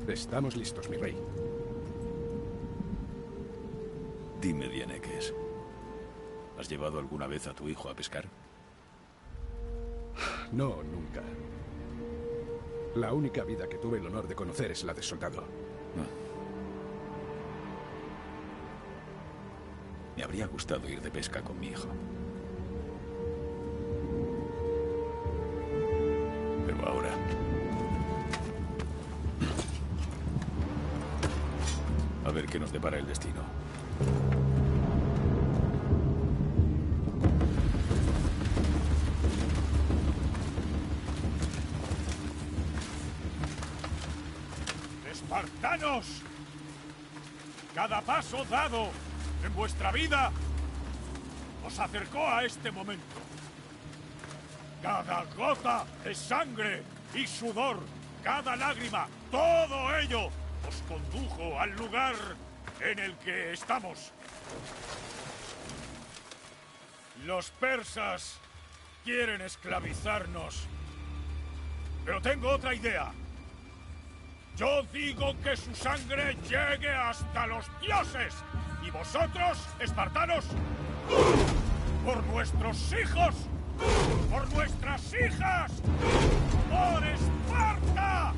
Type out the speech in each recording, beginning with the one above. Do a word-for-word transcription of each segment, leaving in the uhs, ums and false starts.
Estamos listos, mi rey. Dime, Dianeques, ¿has llevado alguna vez a tu hijo a pescar? No, nunca. La única vida que tuve el honor de conocer es la de soldado. Ah. Me habría gustado ir de pesca con mi hijo. Pero ahora... A ver qué nos depara el destino. ¡Espartanos! Cada paso dado en vuestra vida os acercó a este momento. Cada gota de sangre y sudor, cada lágrima, todo ello os condujo al lugar en el que estamos. Los persas quieren esclavizarnos, pero tengo otra idea. Yo digo que su sangre llegue hasta los dioses. Y vosotros, espartanos, por nuestros hijos, por nuestras hijas, por Esparta.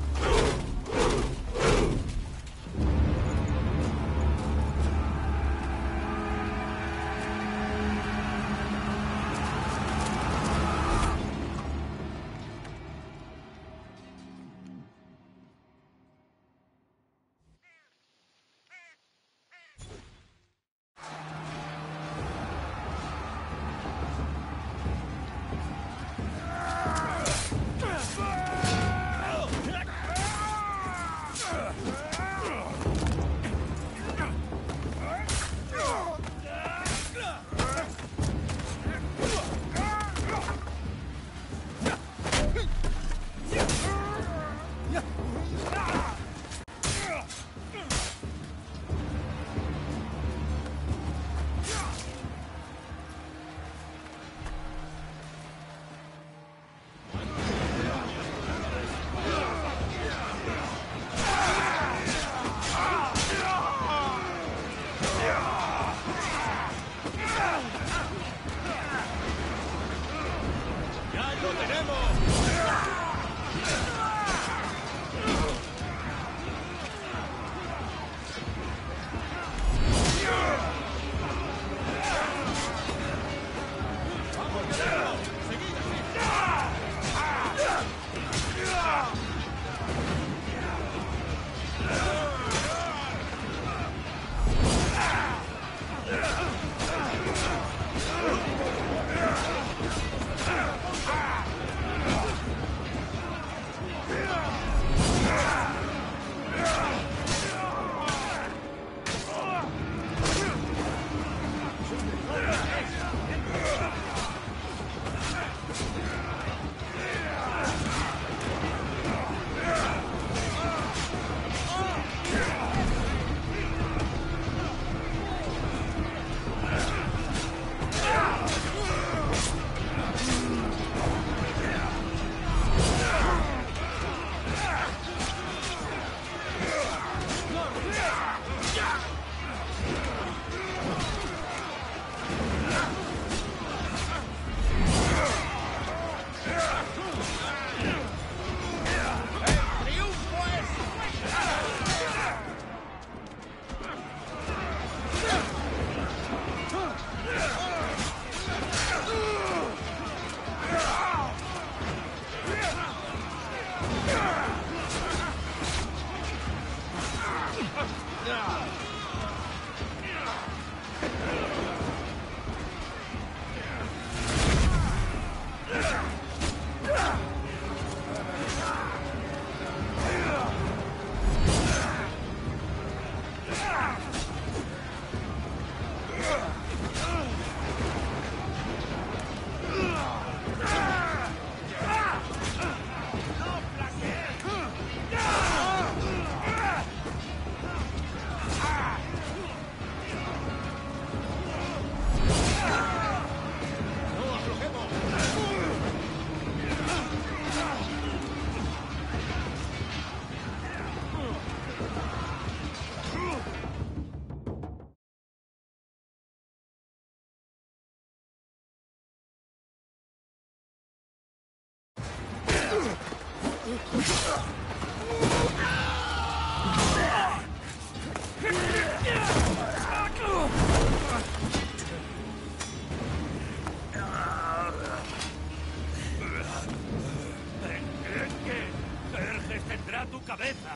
Jerjes tendrá tu cabeza.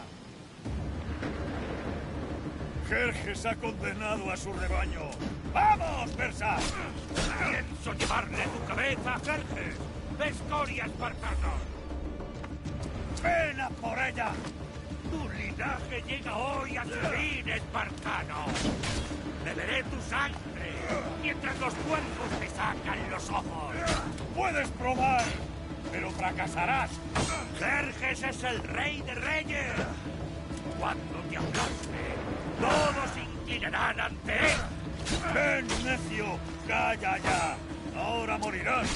Jerjes ha condenado a su rebaño. ¡Vamos, persas! Pienso llevarle tu cabeza a Jerjes. ¡Escoria espartano! ¡Ven a por ella! Tu linaje llega hoy a su fin, espartano. Beberé tu sangre mientras los cuerpos te sacan los ojos. Puedes probar, pero fracasarás. Jerjes es el rey de reyes. Cuando te aplaste, todos se inclinarán ante él. ¡Ven, necio! ¡Calla ya! ¡Ahora morirás!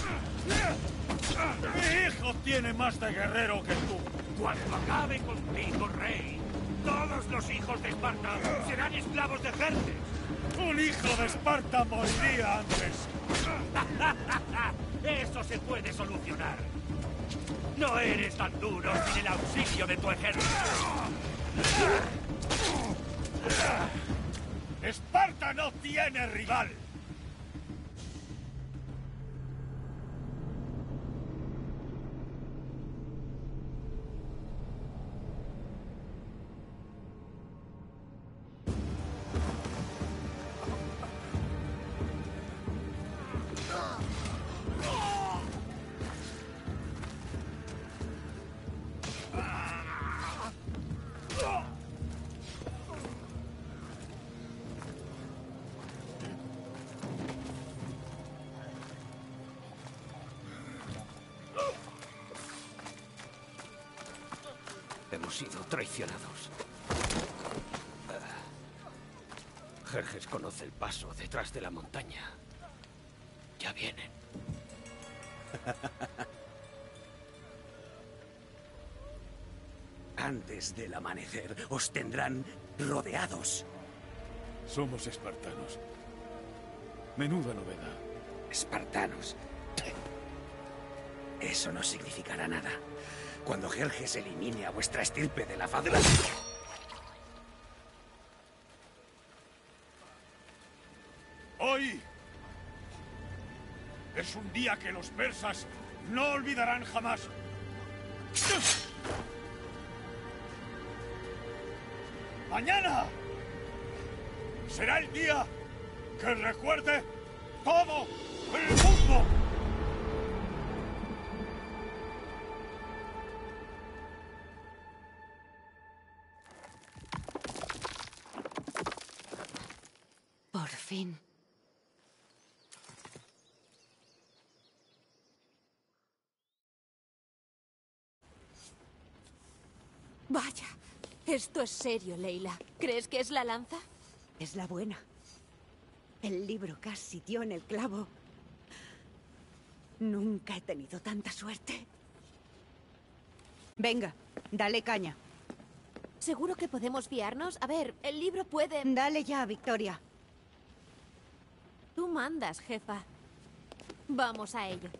¡Mi hijo tiene más de guerrero que tú! Cuando acabe contigo, rey, todos los hijos de Esparta serán esclavos de Jerjes. ¡Un hijo de Esparta moriría antes! Eso se puede solucionar. No eres tan duro sin el auxilio de tu ejército. ¡Esparta no tiene rival! Hemos sido traicionados. Jerjes conoce el paso detrás de la montaña. Ya vienen. Antes del amanecer os tendrán rodeados. Somos espartanos. Menuda novedad. Espartanos. Eso no significará nada. Cuando Jerjes elimine a vuestra estirpe de la faz de la... Hoy es un día que los persas no olvidarán jamás. Mañana será el día que recuerde todo el mundo. Por fin. Vaya, esto es serio, Leila. ¿Crees que es la lanza? Es la buena. El libro casi dio en el clavo. Nunca he tenido tanta suerte. Venga, dale caña. ¿Seguro que podemos fiarnos? A ver, el libro puede... Dale ya, Victoria. Tú mandas, jefa. Vamos a ello.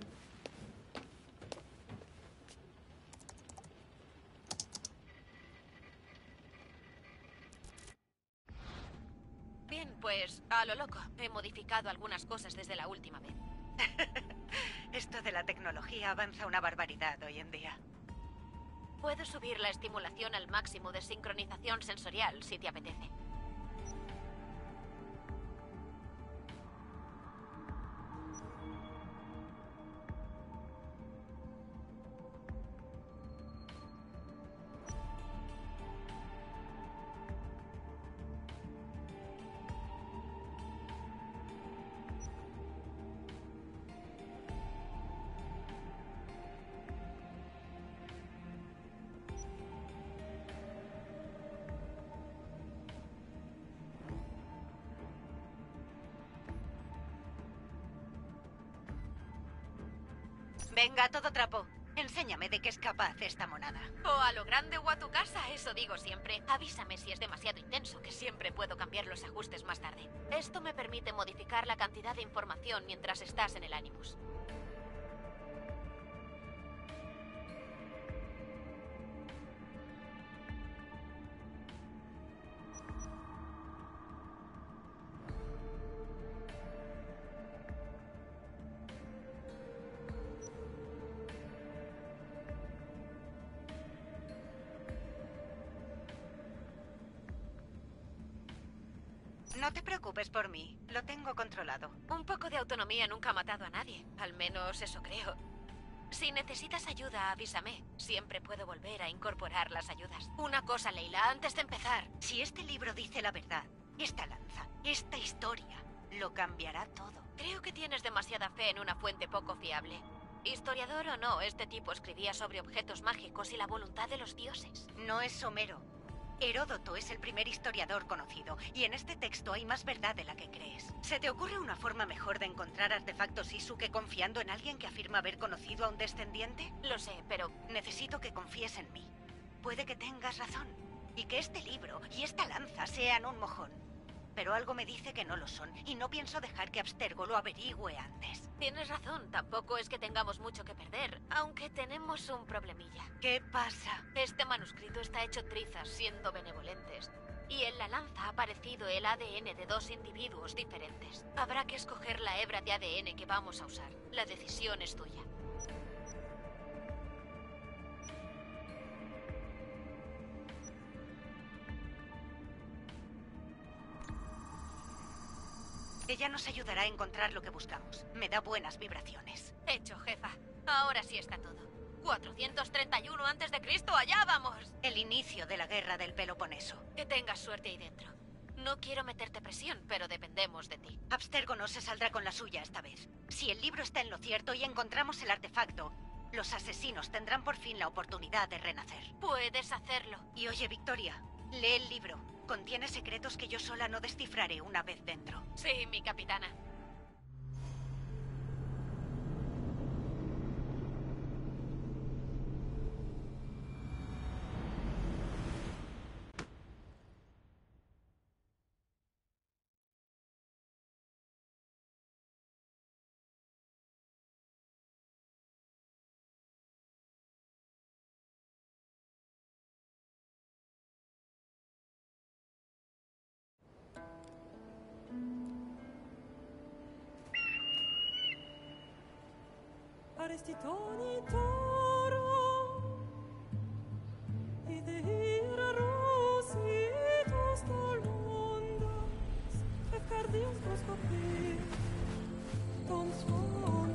Bien, pues a lo loco. He modificado algunas cosas desde la última vez. Esto de la tecnología avanza una barbaridad hoy en día. Puedo subir la estimulación al máximo de sincronización sensorial, si te apetece. Venga, todo trapo. Enséñame de qué es capaz esta monada. O a lo grande o a tu casa, eso digo siempre. Avísame si es demasiado intenso, que siempre puedo cambiar los ajustes más tarde. Esto me permite modificar la cantidad de información mientras estás en el Animus. No te preocupes por mí. Lo tengo controlado. Un poco de autonomía nunca ha matado a nadie. Al menos eso creo. Si necesitas ayuda, avísame. Siempre puedo volver a incorporar las ayudas. Una cosa, Leila, antes de empezar. Si este libro dice la verdad, esta lanza, esta historia, lo cambiará todo. Creo que tienes demasiada fe en una fuente poco fiable. Historiador o no, este tipo escribía sobre objetos mágicos y la voluntad de los dioses. No es Homero. Heródoto es el primer historiador conocido, y en este texto hay más verdad de la que crees. ¿Se te ocurre una forma mejor de encontrar artefactos Isu que confiando en alguien que afirma haber conocido a un descendiente? Lo sé, pero necesito que confíes en mí. Puede que tengas razón, y que este libro y esta lanza sean un mojón. Pero algo me dice que no lo son, y no pienso dejar que Abstergo lo averigüe antes. Tienes razón, tampoco es que tengamos mucho que perder, aunque tenemos un problemilla. ¿Qué pasa? Este manuscrito está hecho trizas, siendo benevolentes. Y en la lanza ha aparecido el A D N de dos individuos diferentes. Habrá que escoger la hebra de A D N que vamos a usar. La decisión es tuya. Ella nos ayudará a encontrar lo que buscamos. Me da buenas vibraciones. Hecho, jefa. Ahora sí está todo. cuatrocientos treinta y uno antes de Cristo, allá vamos. El inicio de la guerra del Peloponeso. Que tengas suerte ahí dentro. No quiero meterte presión, pero dependemos de ti. Abstergo no se saldrá con la suya esta vez. Si el libro está en lo cierto y encontramos el artefacto, los asesinos tendrán por fin la oportunidad de renacer. Puedes hacerlo. Y oye, Victoria, lee el libro. Contiene secretos que yo sola no descifraré una vez dentro. Sí, mi capitana. Resti toro y de ir rositos del mundo et gardiens proscopé ton son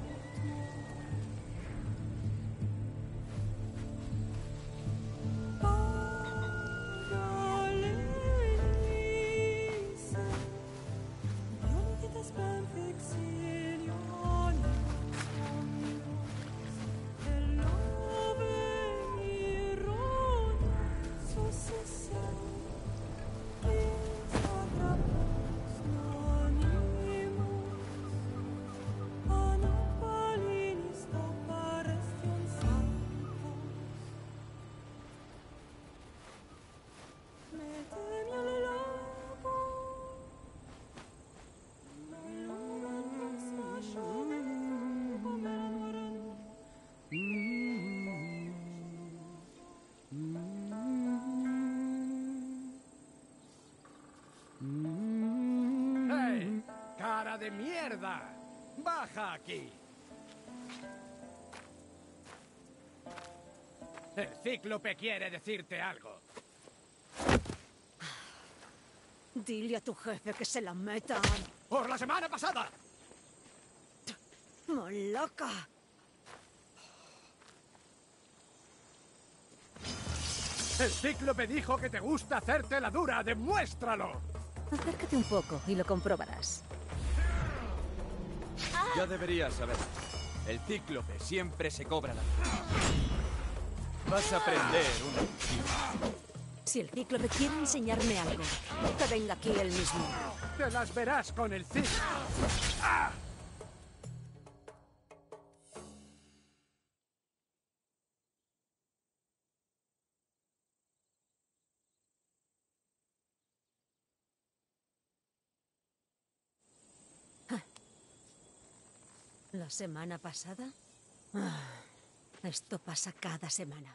¡Hey! ¡Cara de mierda! ¡Baja aquí! El cíclope quiere decirte algo. Dile a tu jefe que se la metan. ¡Por la semana pasada! ¡Moloca! El cíclope dijo que te gusta hacerte la dura. ¡Demuéstralo! Acércate un poco y lo comprobarás. Ya deberías saber. El cíclope siempre se cobra la vida. Vas a aprender una lección. Si el cíclope quiere enseñarme algo, que venga aquí él mismo. Te las verás con el cíclope. ¡Ah! ¿La semana pasada? Ah, esto pasa cada semana.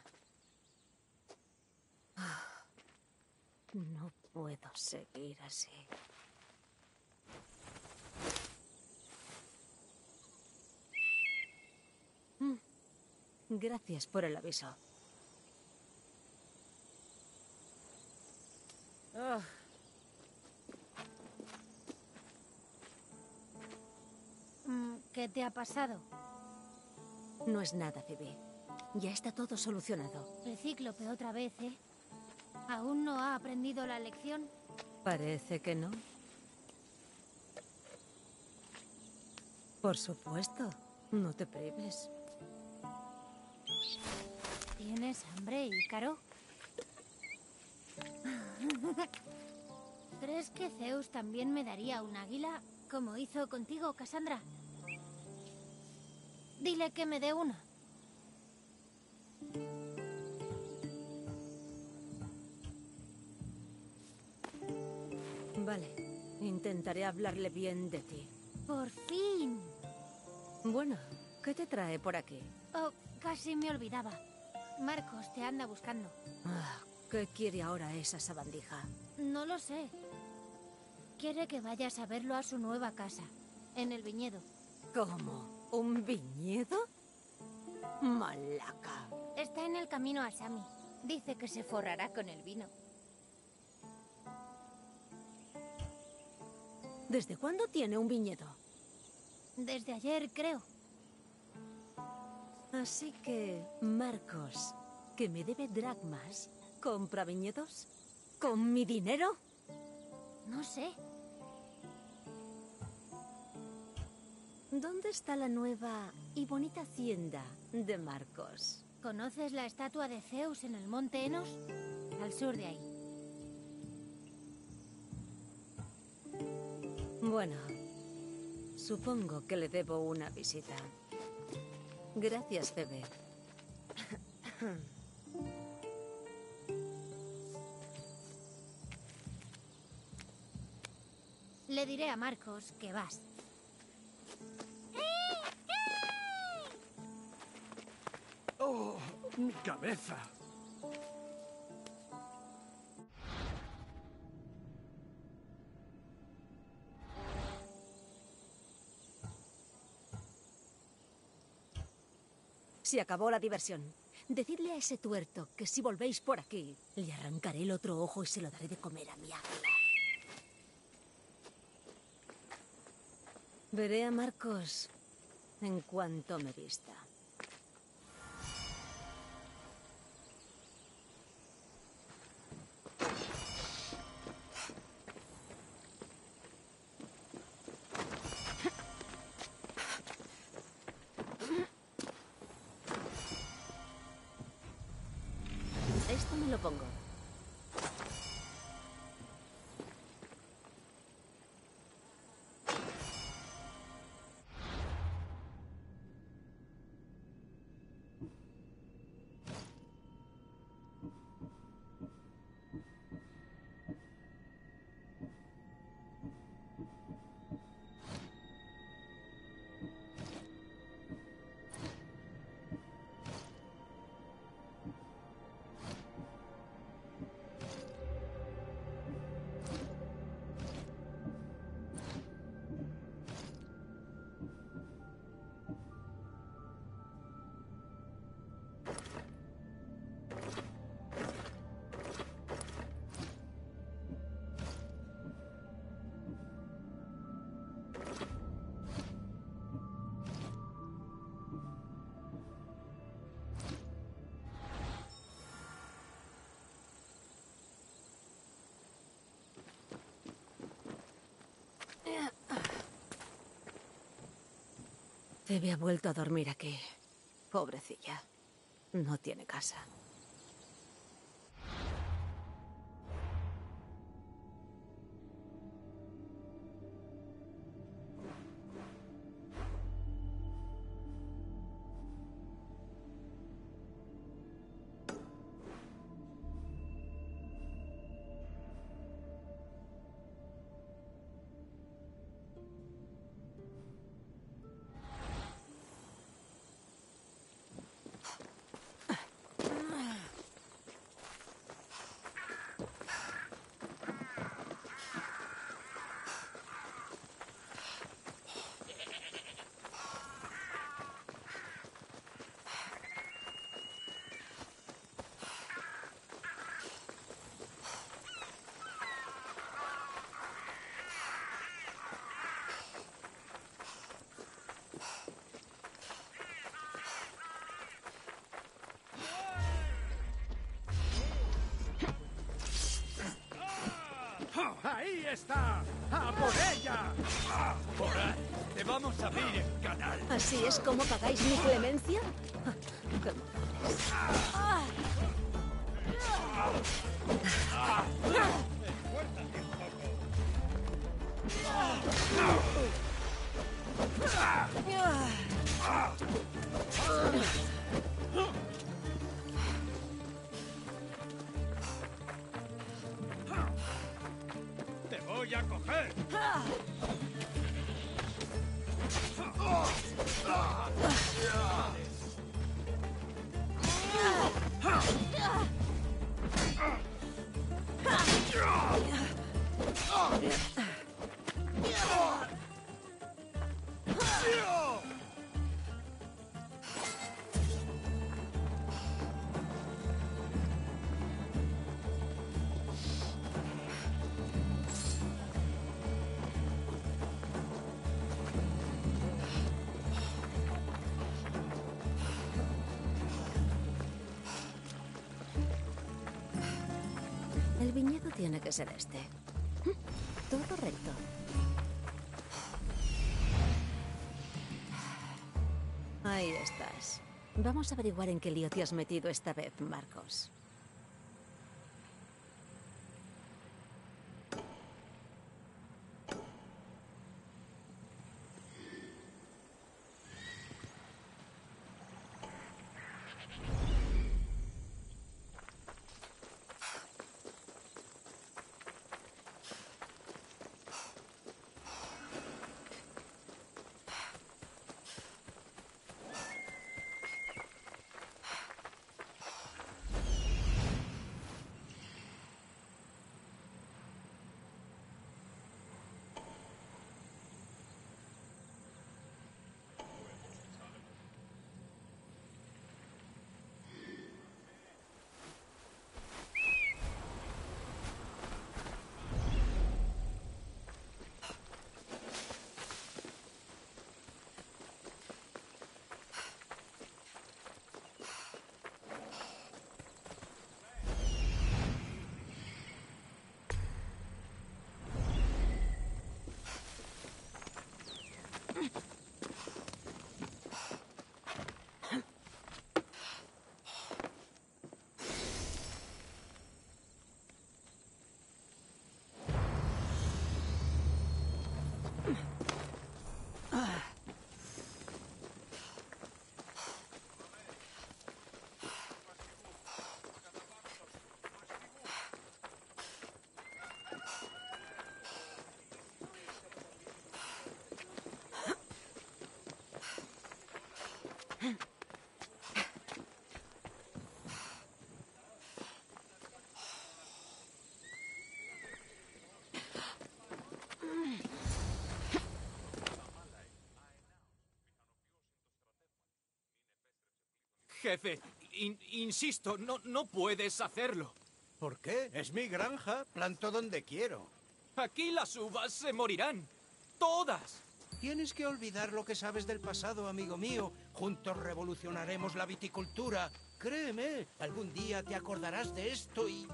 Ah, no puedo seguir así. Mm, gracias por el aviso. Ah. te ha pasado? No es nada, Phoebe. Ya está todo solucionado. El cíclope otra vez, ¿eh? ¿Aún no ha aprendido la lección? Parece que no. Por supuesto. No te prives. ¿Tienes hambre, Ícaro? ¿Crees que Zeus también me daría un águila, como hizo contigo, Cassandra? Dile que me dé una. Vale. Intentaré hablarle bien de ti. ¡Por fin! Bueno, ¿qué te trae por aquí? Oh, casi me olvidaba. Marcos te anda buscando. Ah, ¿qué quiere ahora esa sabandija? No lo sé. Quiere que vayas a verlo a su nueva casa, en el viñedo. ¿Cómo? ¿Un viñedo? Malaca. Está en el camino a Sami. Dice que se forrará con el vino. ¿Desde cuándo tiene un viñedo? Desde ayer, creo. Así que, Marcos, que me debe dracmas, ¿compra viñedos? ¿Con mi dinero? No sé. ¿Dónde está la nueva y bonita hacienda de Marcos? ¿Conoces la estatua de Zeus en el monte Enos? Al sur de ahí. Bueno, supongo que le debo una visita. Gracias, Phoebe. Le diré a Marcos que vas. ¡Oh! ¡Mi cabeza! Se acabó la diversión. Decidle a ese tuerto que si volvéis por aquí, le arrancaré el otro ojo y se lo daré de comer a mi águila. Veré a Marcos en cuanto me vista. Esto me lo pongo. Phoebe ha vuelto a dormir aquí. Pobrecilla. No tiene casa. ¡Ahí está! ¡A por ella! ¡Ah, por ahí! ¡Te vamos a abrir el canal! ¿Así es como pagáis mi clemencia? ¡Qué mojones! Ah. ¡Esfuérzate un poco! ¡Te voy a coger! El viñedo tiene que ser este. Todo recto. Ahí estás. Vamos a averiguar en qué lío te has metido esta vez, Marcos. Jefe, in- insisto, no, no puedes hacerlo. ¿Por qué? Es mi granja. Planto donde quiero. Aquí las uvas se morirán. Todas. Tienes que olvidar lo que sabes del pasado, amigo mío. Juntos revolucionaremos la viticultura. Créeme, algún día te acordarás de esto y...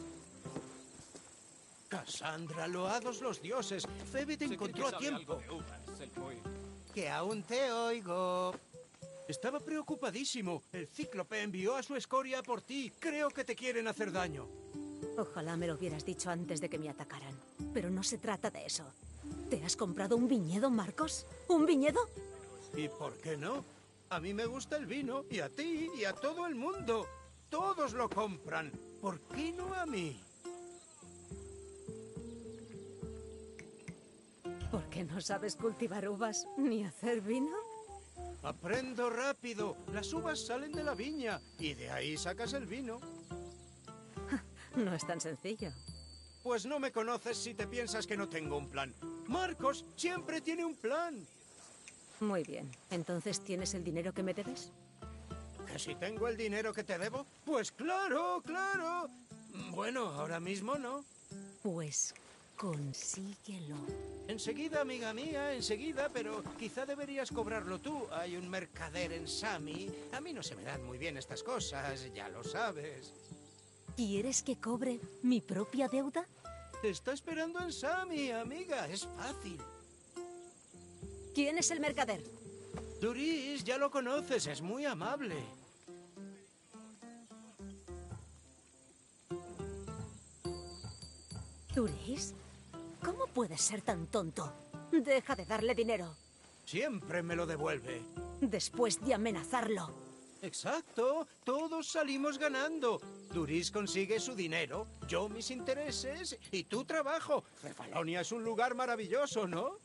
Cassandra, loados los dioses. Phoebe te Se cree encontró que a sabe tiempo. algo de uvas, el muy- Que aún te oigo. Estaba preocupadísimo. El cíclope envió a su escoria por ti. Creo que te quieren hacer daño. Ojalá me lo hubieras dicho antes de que me atacaran. Pero no se trata de eso. ¿Te has comprado un viñedo, Marcos? ¿Un viñedo? ¿Y por qué no? A mí me gusta el vino, y a ti, y a todo el mundo. Todos lo compran. ¿Por qué no a mí? ¿Por qué no sabes cultivar uvas ni hacer vino? Aprendo rápido. Las uvas salen de la viña, y de ahí sacas el vino. No es tan sencillo. Pues no me conoces si te piensas que no tengo un plan. Marcos siempre tiene un plan. Muy bien. ¿Entonces tienes el dinero que me debes? ¿Que si tengo el dinero que te debo? Pues claro, claro. Bueno, ahora mismo no. Pues consíguelo. Enseguida, amiga mía, enseguida, pero quizá deberías cobrarlo tú. Hay un mercader en Sami. A mí no se me dan muy bien estas cosas, ya lo sabes. ¿Quieres que cobre mi propia deuda? Te está esperando en Sami, amiga. Es fácil. ¿Quién es el mercader? Duris, ya lo conoces. Es muy amable. ¿Duris? ¿Cómo puedes ser tan tonto? Deja de darle dinero. Siempre me lo devuelve. Después de amenazarlo. Exacto. Todos salimos ganando. Duris consigue su dinero, yo mis intereses y tu trabajo. Cefalonia es un lugar maravilloso, ¿no?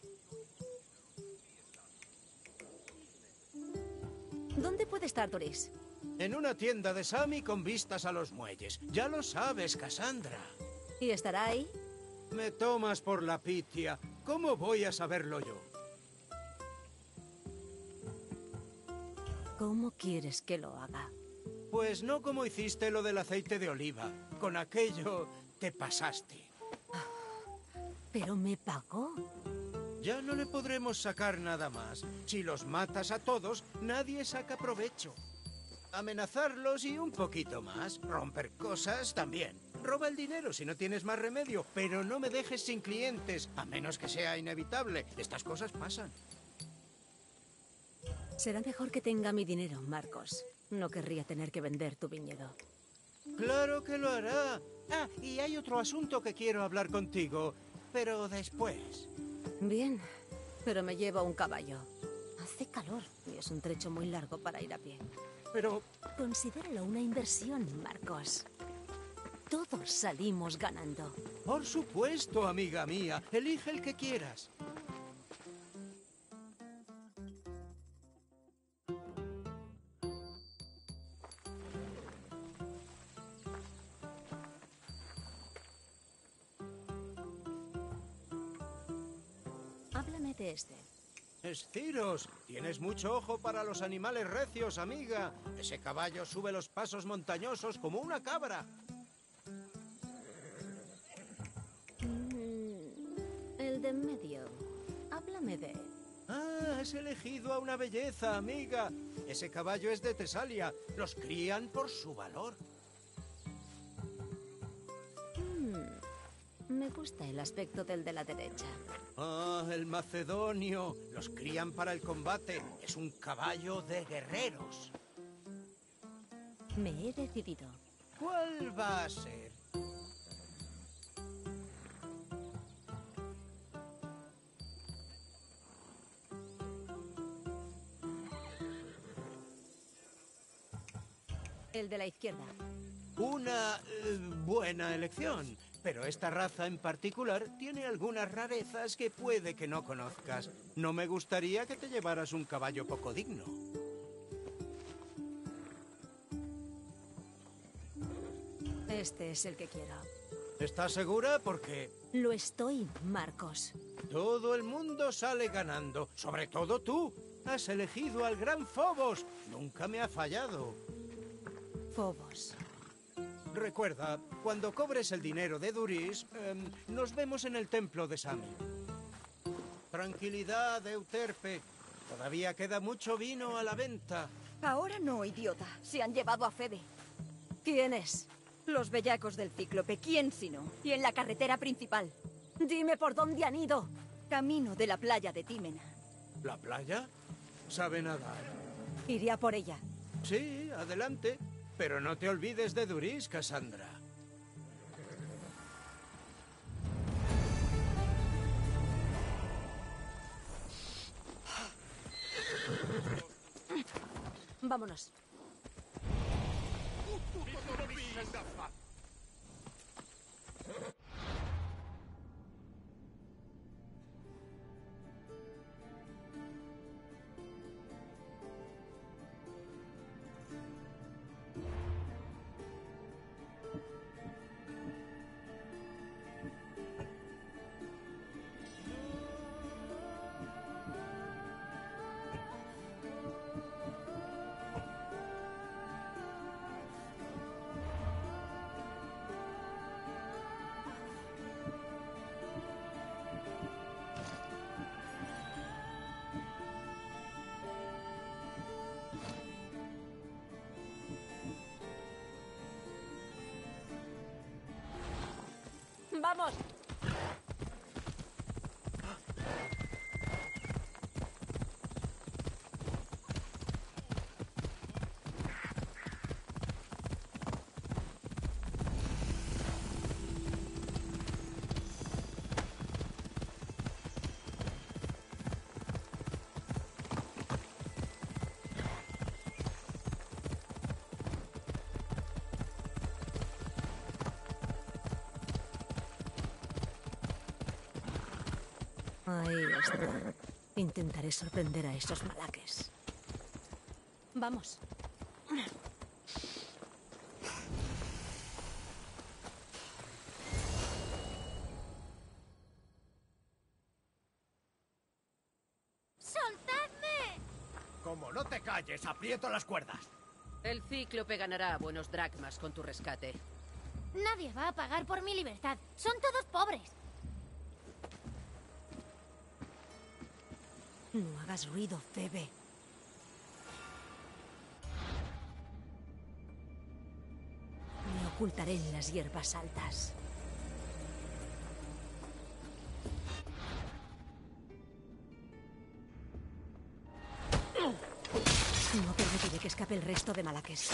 ¿Dónde puede estar Duris? En una tienda de Sami con vistas a los muelles. Ya lo sabes, Cassandra. ¿Y estará ahí? Me tomas por la pitia. ¿Cómo voy a saberlo yo? ¿Cómo quieres que lo haga? Pues no como hiciste lo del aceite de oliva. Con aquello te pasaste. ¿Pero me pagó? Ya no le podremos sacar nada más. Si los matas a todos, nadie saca provecho. Amenazarlos y un poquito más. Romper cosas también. Roba el dinero si no tienes más remedio, pero no me dejes sin clientes, a menos que sea inevitable. Estas cosas pasan. Será mejor que tenga mi dinero, Marcos. No querría tener que vender tu viñedo. ¡Claro que lo hará! Ah, y hay otro asunto que quiero hablar contigo, pero después. Bien, pero me llevo un caballo. Hace calor y es un trecho muy largo para ir a pie. Pero... Considéralo una inversión, Marcos. Todos salimos ganando. Por supuesto, amiga mía. Elige el que quieras. Háblame de este. Esciros, tienes mucho ojo para los animales recios, amiga. Ese caballo sube los pasos montañosos como una cabra. El de en medio. Háblame de él. Ah, has elegido a una belleza, amiga. Ese caballo es de Tesalia. Los crían por su valor. Hmm. Me gusta el aspecto del de la derecha. Ah, el macedonio. Los crían para el combate. Es un caballo de guerreros. Me he decidido. ¿Cuál va a ser? El de la izquierda. Una eh, buena elección. Pero esta raza en particular tiene algunas rarezas que puede que no conozcas. No me gustaría que te llevaras un caballo poco digno. Este es el que quiero. ¿Estás segura? Porque... Lo estoy, Marcos. Todo el mundo sale ganando. Sobre todo tú. Has elegido al gran Phobos. Nunca me ha fallado. Phobos. Recuerda, cuando cobres el dinero de Duris, eh, nos vemos en el templo de Sami. Tranquilidad, Euterpe. Todavía queda mucho vino a la venta. Ahora no, idiota. Se han llevado a Febe. ¿Quién es? Los bellacos del Cíclope. ¿Quién sino? Y en la carretera principal. Dime por dónde han ido. Camino de la playa de Tímena. ¿La playa? Sabe nadar. Iré a por ella. Sí, adelante. Pero no te olvides de Duris, Cassandra. Vámonos. ¡Vamos! Ahí está. Intentaré sorprender a esos malaques. Vamos. ¡Soltadme! Como no te calles, aprieto las cuerdas. El Cíclope ganará buenos dracmas con tu rescate. Nadie va a pagar por mi libertad. Son todos pobres. No hagas ruido, Febe. Me ocultaré en las hierbas altas. No permitiré que escape el resto de malaques.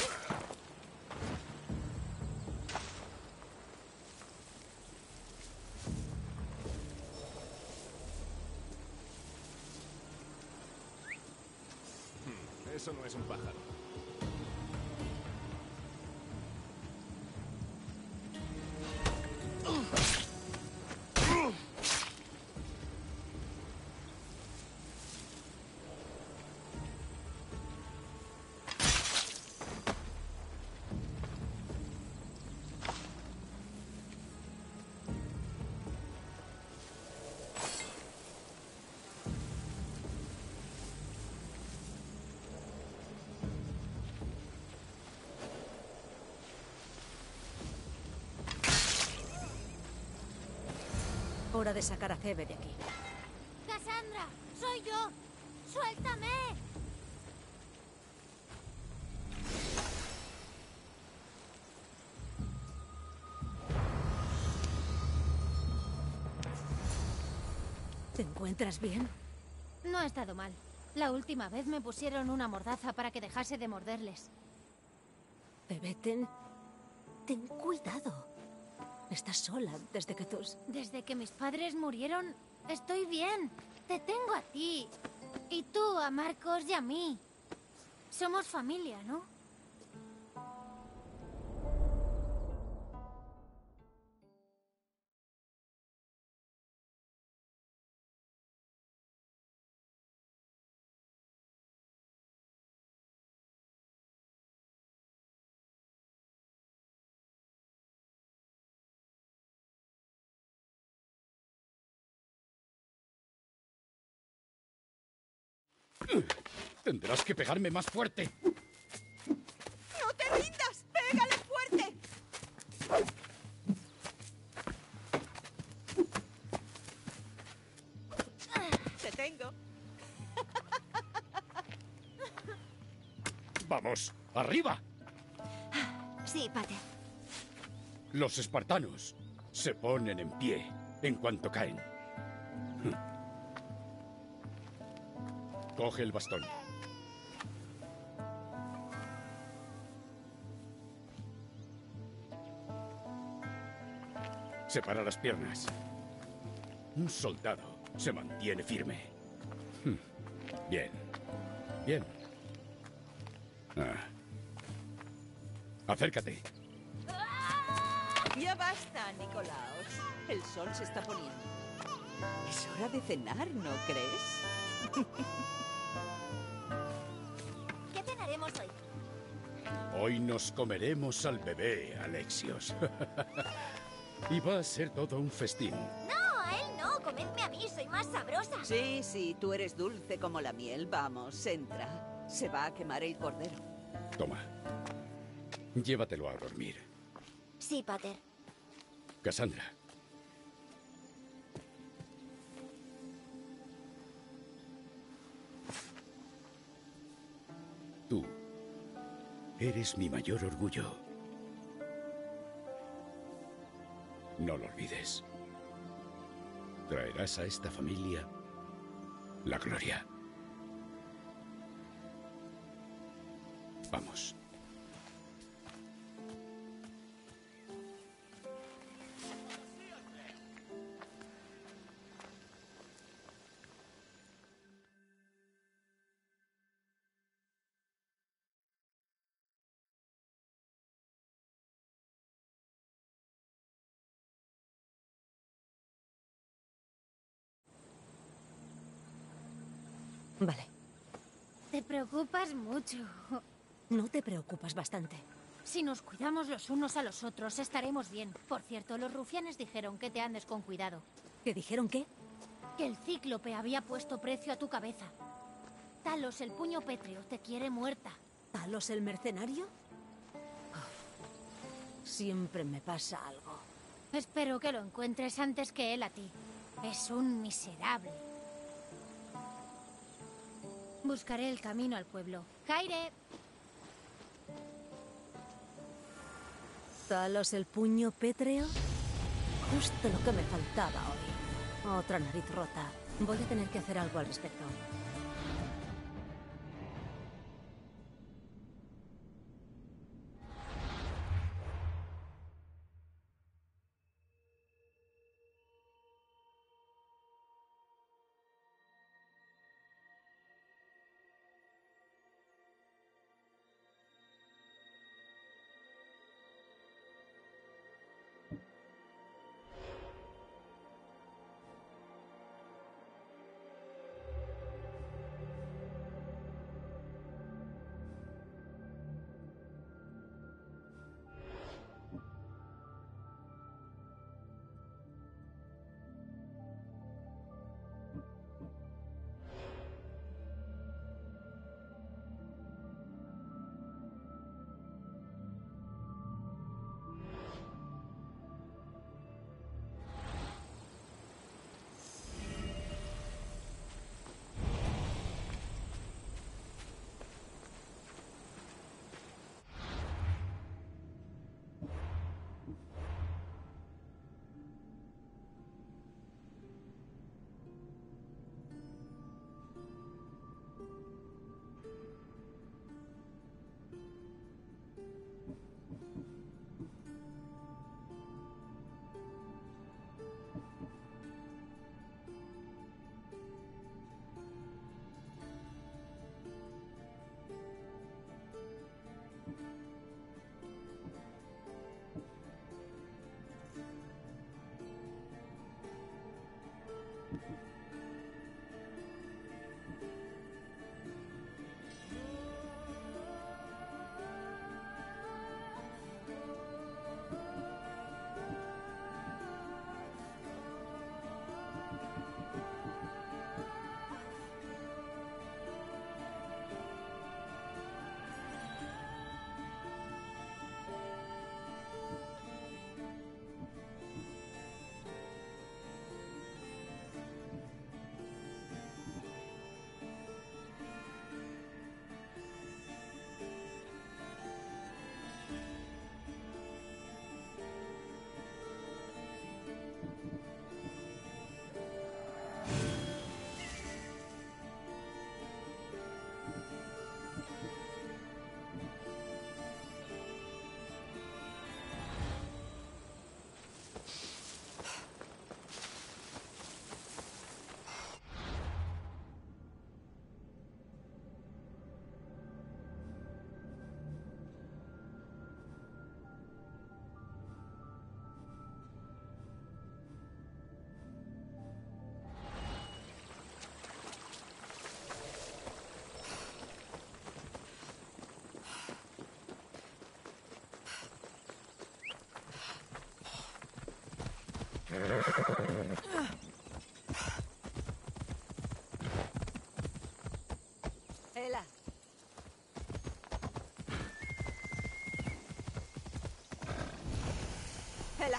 Eso no es un pájaro. Hora de sacar a Febe de aquí. ¡Cassandra! ¡Soy yo! ¡Suéltame! ¿Te encuentras bien? No ha estado mal. La última vez me pusieron una mordaza para que dejase de morderles. Febe, ten... ten cuidado. Estás sola desde que tus... Desde que mis padres murieron, estoy bien. Te tengo a ti. Y tú a Marcos y a mí. Somos familia, ¿no? Tendrás que pegarme más fuerte. ¡No te rindas! ¡Pégale fuerte! Te tengo. Vamos, arriba. Sí, Pater. Los espartanos se ponen en pie en cuanto caen. Coge el bastón. Separa las piernas. Un soldado se mantiene firme. Bien. Bien. Ah. Acércate. Ya basta, Nicolaos. El sol se está poniendo. Es hora de cenar, ¿no crees? ¿Qué cenaremos hoy? Hoy nos comeremos al bebé, Alexios. Y va a ser todo un festín. No, a él no. Comedme a mí, soy más sabrosa. Sí, sí, tú eres dulce como la miel. Vamos, entra. Se va a quemar el cordero. Toma. Llévatelo a dormir. Sí, Pater. Cassandra. Tú eres mi mayor orgullo. No lo olvides. Traerás a esta familia la gloria. Vamos. Vale. Te preocupas mucho. No te preocupas bastante. Si nos cuidamos los unos a los otros, estaremos bien. Por cierto, los rufianes dijeron que te andes con cuidado. ¿Qué dijeron qué? Que el cíclope había puesto precio a tu cabeza. Talos, el puño pétreo, te quiere muerta. ¿Talos, el mercenario? Oh, siempre me pasa algo. Espero que lo encuentres antes que él a ti. Es un miserable. Buscaré el camino al pueblo. ¡Caire! ¿Talos, el puño pétreo? Justo lo que me faltaba hoy. Otra nariz rota. Voy a tener que hacer algo al respecto. Ela. Ela.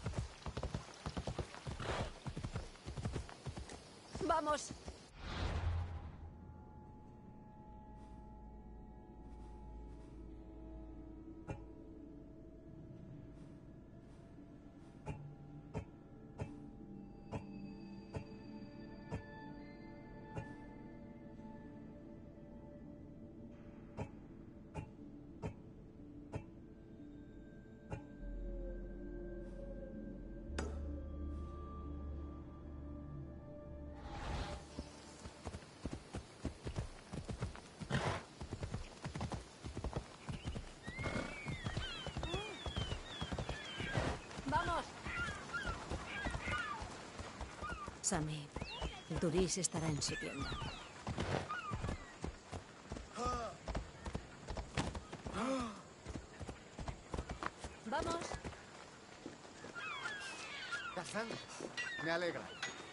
Vamos. Sammy, Duris estará en su tienda. Vamos. Cassandra, me alegra.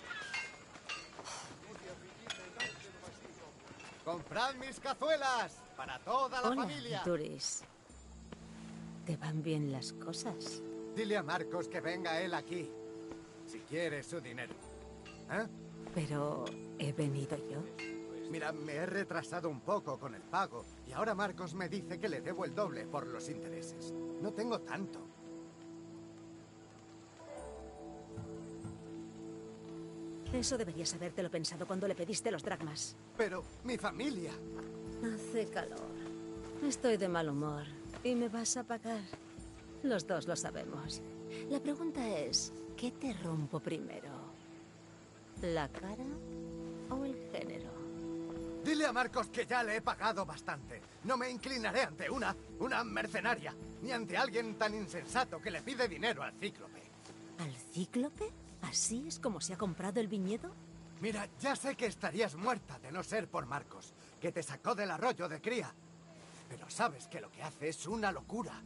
¡Comprad mis cazuelas! ¡Para toda la Hola, familia! Duris. ¿Te van bien las cosas? Dile a Marcos que venga él aquí, si quiere su dinero. ¿Eh? Pero he venido yo. Mira, me he retrasado un poco con el pago y ahora Marcos me dice que le debo el doble por los intereses. No tengo tanto. Eso deberías habértelo pensado cuando le pediste los dracmas. Pero mi familia... Hace calor. Estoy de mal humor y me vas a pagar. Los dos lo sabemos. La pregunta es, ¿qué te rompo primero? ¿La cara o el género? Dile a Marcos que ya le he pagado bastante. No me inclinaré ante una, una mercenaria, ni ante alguien tan insensato que le pide dinero al cíclope. ¿Al cíclope? ¿Así es como se ha comprado el viñedo? Mira, ya sé que estarías muerta de no ser por Marcos, que te sacó del arroyo de cría. Pero sabes que lo que hace es una locura.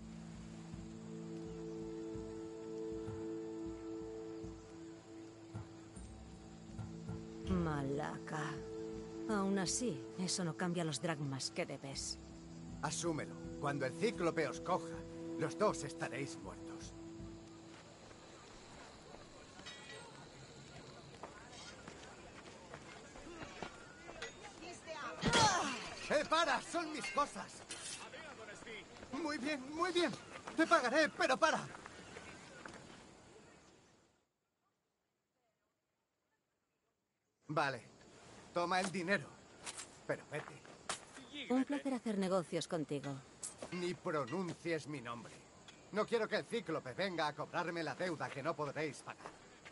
Malaca. Aún así, eso no cambia los dracmas que debes. Asúmelo. Cuando el cíclope os coja, los dos estaréis muertos. ¡Eh, para! ¡Son mis cosas! Muy bien, muy bien. Te pagaré, pero para. Vale. Toma el dinero. Pero vete. Un placer hacer negocios contigo. Ni pronuncies mi nombre. No quiero que el cíclope venga a cobrarme la deuda que no podréis pagar.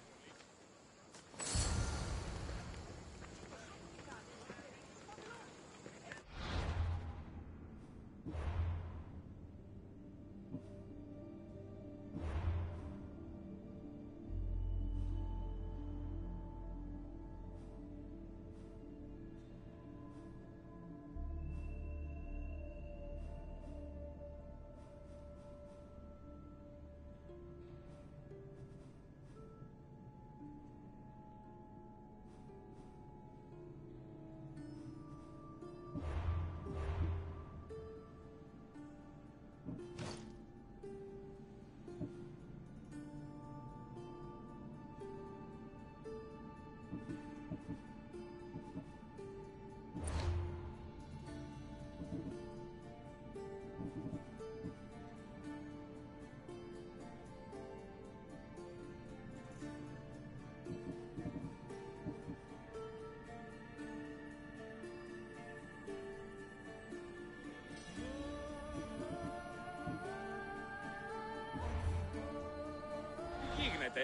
Dígnete.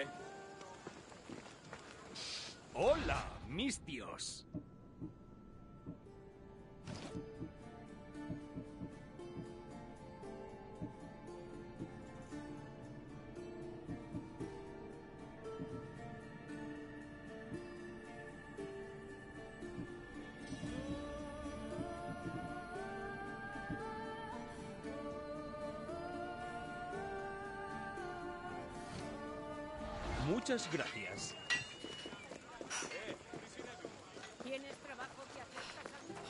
Hola, mis tíos. Muchas gracias. ¿Tienes trabajo que hacer, Cassandra?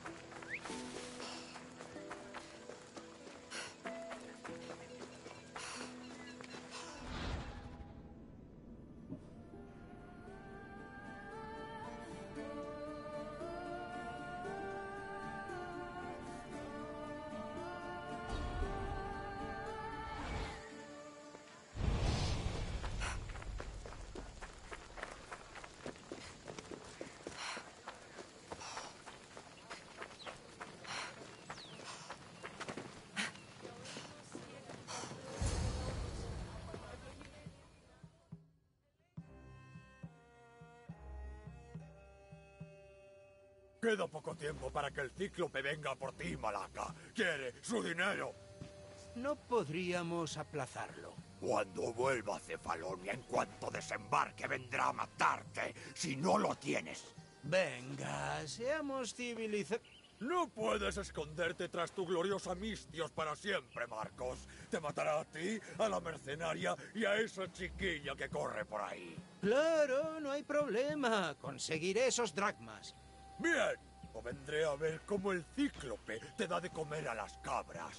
Queda poco tiempo para que el cíclope venga por ti, Malaca. Quiere su dinero. No podríamos aplazarlo. Cuando vuelva a Cefalonia, en cuanto desembarque, vendrá a matarte si no lo tienes. Venga, seamos civilizados. No puedes esconderte tras tu gloriosa Mistios para siempre, Marcos. Te matará a ti, a la mercenaria y a esa chiquilla que corre por ahí. Claro, no hay problema. Conseguiré esos dracmas. Bien, o vendré a ver cómo el cíclope te da de comer a las cabras.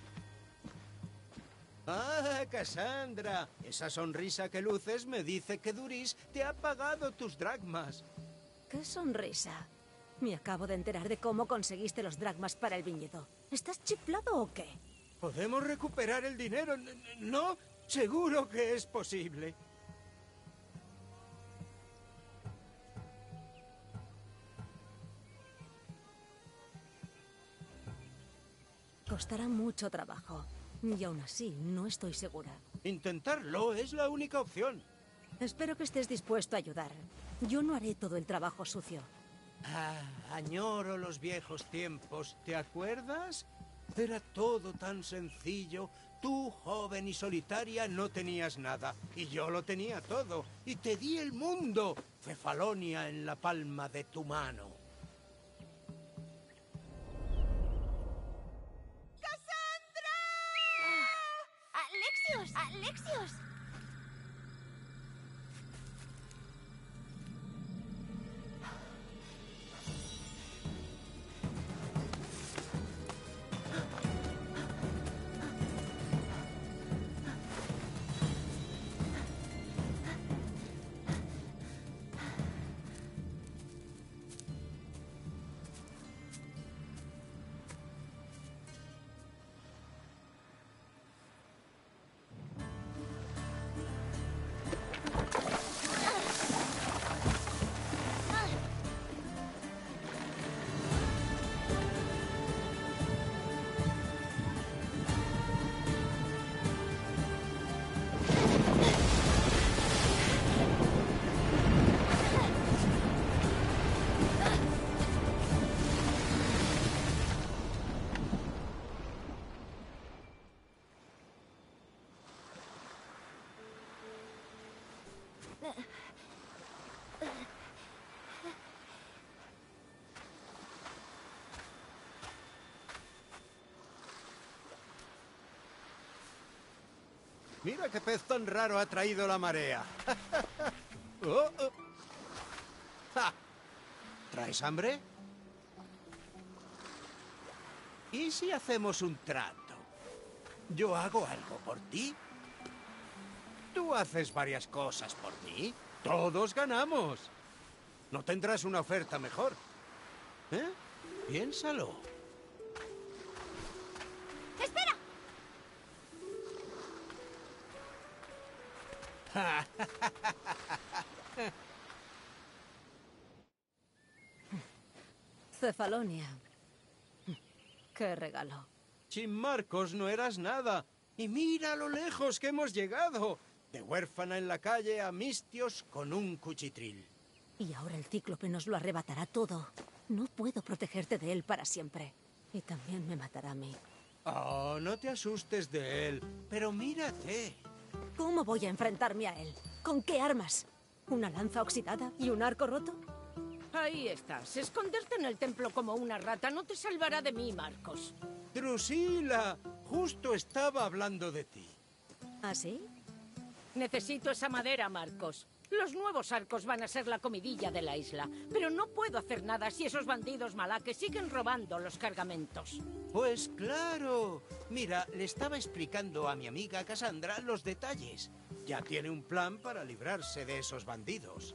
Ah, Cassandra, esa sonrisa que luces me dice que Duris te ha pagado tus dracmas. ¿Qué sonrisa? Me acabo de enterar de cómo conseguiste los dracmas para el viñedo. ¿Estás chiflado o qué? ¿Podemos recuperar el dinero? ¿No? Seguro que es posible. Costará mucho trabajo. Y aún así, no estoy segura. Intentarlo es la única opción. Espero que estés dispuesto a ayudar. Yo no haré todo el trabajo sucio. Ah, añoro los viejos tiempos. ¿Te acuerdas? Era todo tan sencillo. Tú, joven y solitaria, no tenías nada. Y yo lo tenía todo. Y te di el mundo. Cefalonia en la palma de tu mano. ¡Alexios! ¡Alexios! Mira qué pez tan raro ha traído la marea. oh, oh. ¡Ja! ¿Traes hambre? ¿Y si hacemos un trato? Yo hago algo por ti. Tú haces varias cosas por mí. Todos ganamos. ¿No tendrás una oferta mejor? ¿Eh? Piénsalo. ¡Espera! Cefalonia. ¡Qué regalo! Sin Marcos no eras nada. Y mira lo lejos que hemos llegado. De huérfana en la calle a Mistios con un cuchitril. Y ahora el cíclope nos lo arrebatará todo. No puedo protegerte de él para siempre. Y también me matará a mí. Oh, no te asustes de él. Pero mírate. ¿Cómo voy a enfrentarme a él? ¿Con qué armas? ¿Una lanza oxidada y un arco roto? Ahí estás. Esconderte en el templo como una rata no te salvará de mí, Marcos. Drusila, justo estaba hablando de ti. ¿Ah, sí? Necesito esa madera, Marcos. Los nuevos arcos van a ser la comidilla de la isla. Pero no puedo hacer nada si esos bandidos malaques siguen robando los cargamentos. Pues claro. Mira, le estaba explicando a mi amiga Cassandra los detalles. Ya tiene un plan para librarse de esos bandidos.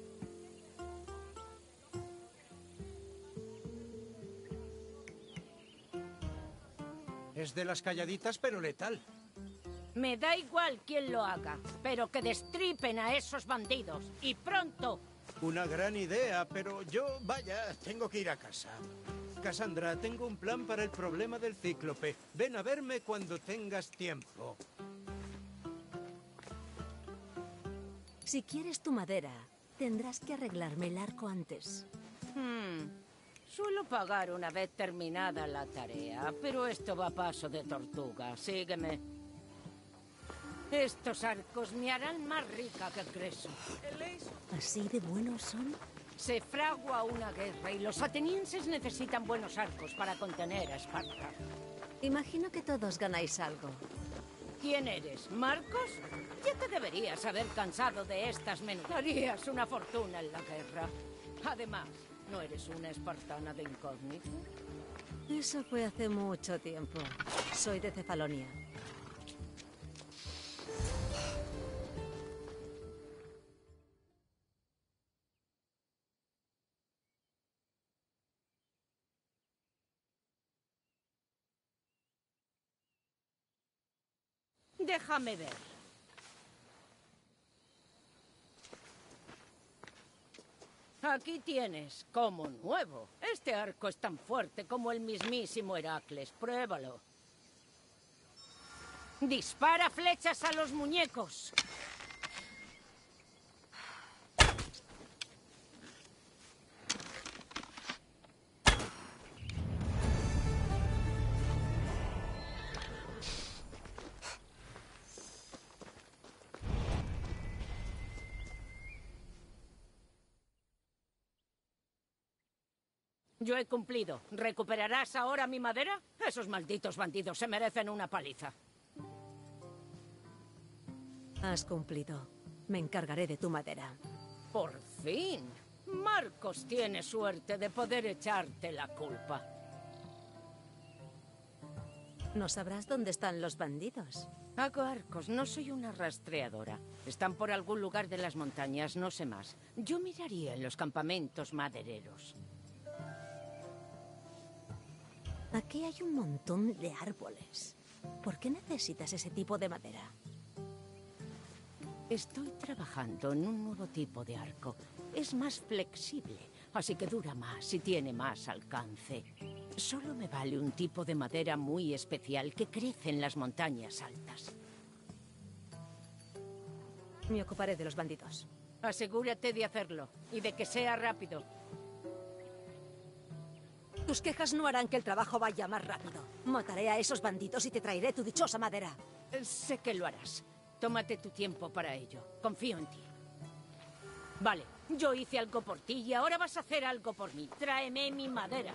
Es de las calladitas, pero letal. Me da igual quién lo haga, pero que destripen a esos bandidos. ¡Y pronto! Una gran idea, pero yo, vaya, tengo que ir a casa. Cassandra, tengo un plan para el problema del cíclope. Ven a verme cuando tengas tiempo. Si quieres tu madera, tendrás que arreglarme el arco antes. Hmm. Suelo pagar una vez terminada la tarea, pero esto va a paso de tortuga. Sígueme. Estos arcos me harán más rica que Creso. ¿Así de buenos son? Se fragua una guerra y los atenienses necesitan buenos arcos para contener a Esparta. Imagino que todos ganáis algo. ¿Quién eres, Marcos? Ya te deberías haber cansado de estas menudas. Harías una fortuna en la guerra. Además, ¿no eres una espartana de incógnito? Eso fue hace mucho tiempo. Soy de Cefalonia. Déjame ver. Aquí tienes, como nuevo. Este arco es tan fuerte como el mismísimo Heracles. Pruébalo. Dispara flechas a los muñecos. Yo he cumplido. ¿Recuperarás ahora mi madera? Esos malditos bandidos se merecen una paliza. Has cumplido. Me encargaré de tu madera. Por fin. Marcos tiene suerte de poder echarte la culpa. ¿No sabrás dónde están los bandidos? Hago arcos, no soy una rastreadora. Están por algún lugar de las montañas, no sé más. Yo miraría en los campamentos madereros. Aquí hay un montón de árboles. ¿Por qué necesitas ese tipo de madera? Estoy trabajando en un nuevo tipo de arco. Es más flexible, así que dura más y tiene más alcance. Solo me vale un tipo de madera muy especial que crece en las montañas altas. Me ocuparé de los bandidos. Asegúrate de hacerlo y de que sea rápido. Tus quejas no harán que el trabajo vaya más rápido. Mataré a esos bandidos y te traeré tu dichosa madera. Sé que lo harás. Tómate tu tiempo para ello. Confío en ti. Vale, yo hice algo por ti y ahora vas a hacer algo por mí. Tráeme mi madera.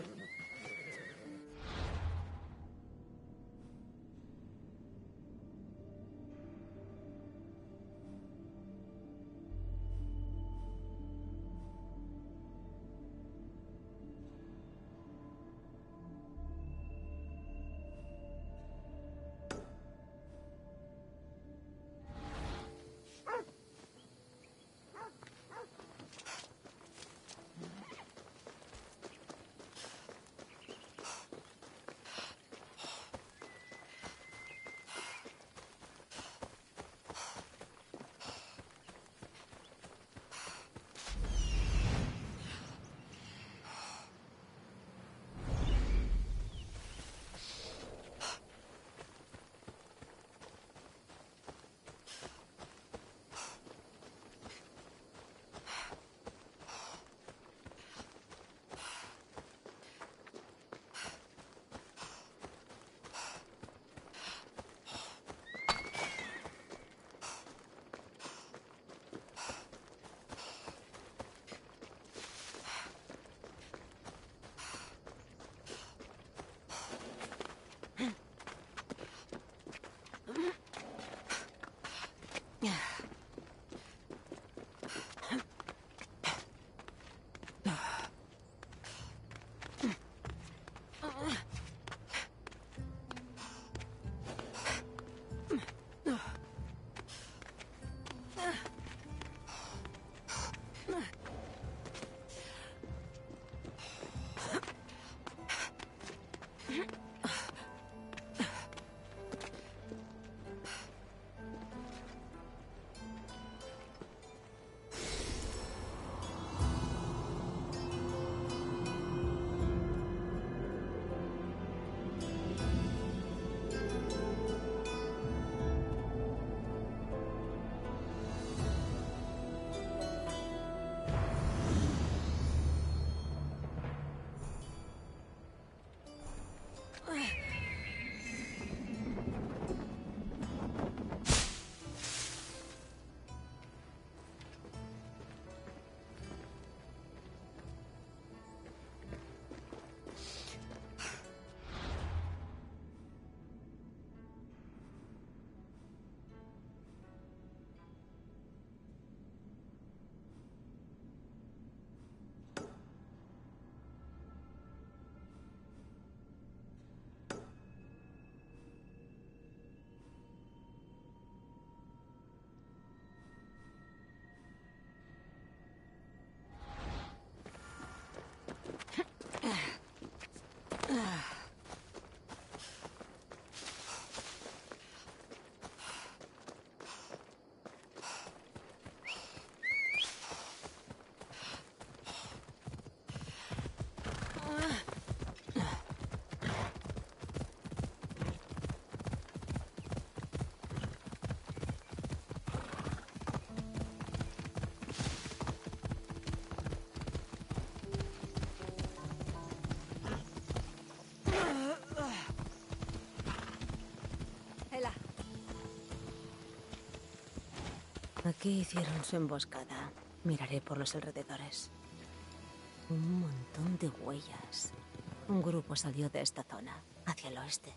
Aquí hicieron su emboscada. Miraré por los alrededores. Un montón de huellas. Un grupo salió de esta zona, hacia el oeste.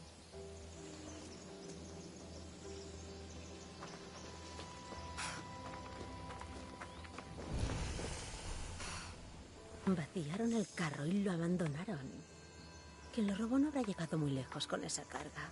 Vaciaron el carro y lo abandonaron. Quien lo robó no habrá llegado muy lejos con esa carga.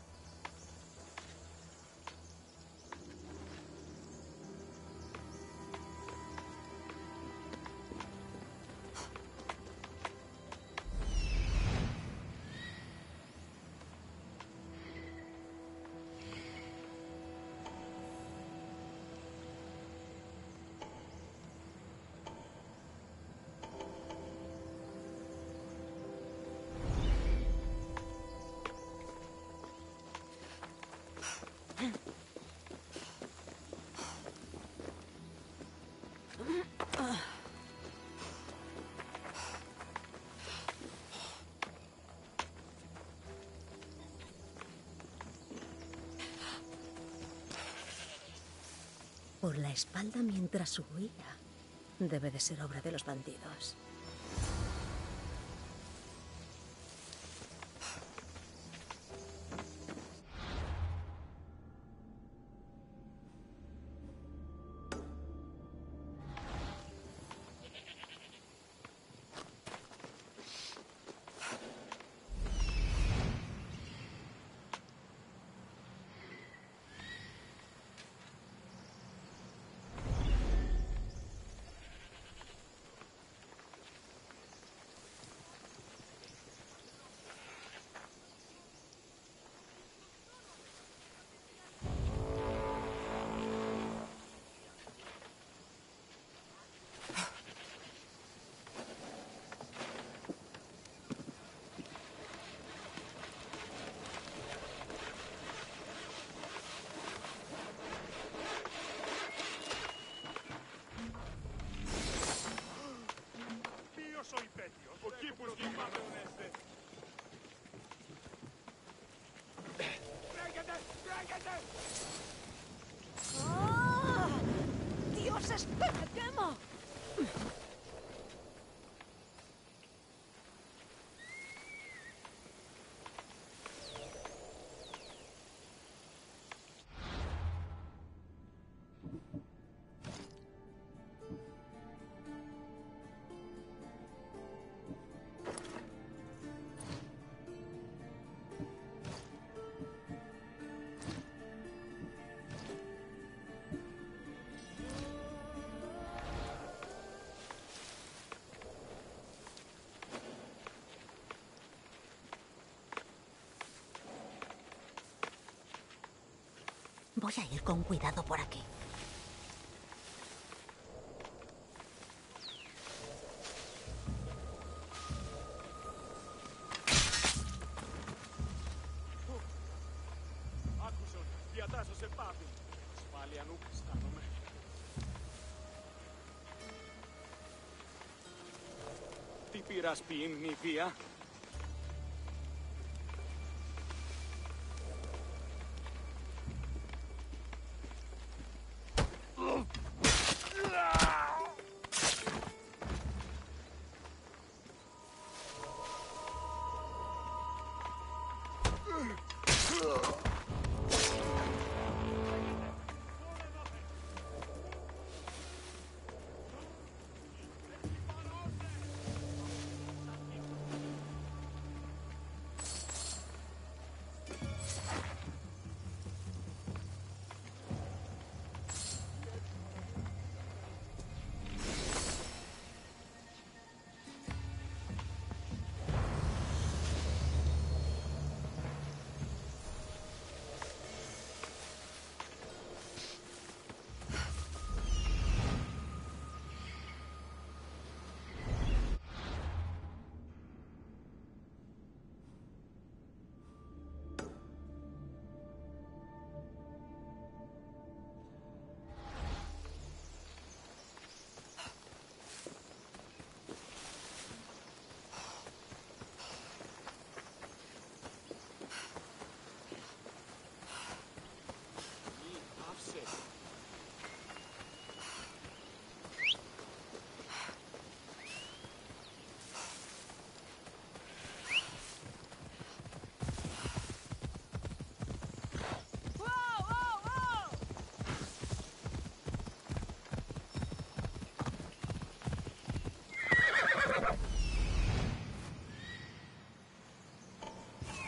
Por la espalda mientras huía. Debe de ser obra de los bandidos. ¡Ah! ¡Dios, espera, me quemo! Voy a ir con cuidado por aquí. Akkuson, ja tässä on se papi. Smalia nukkistanomme. Tipiras pinni via.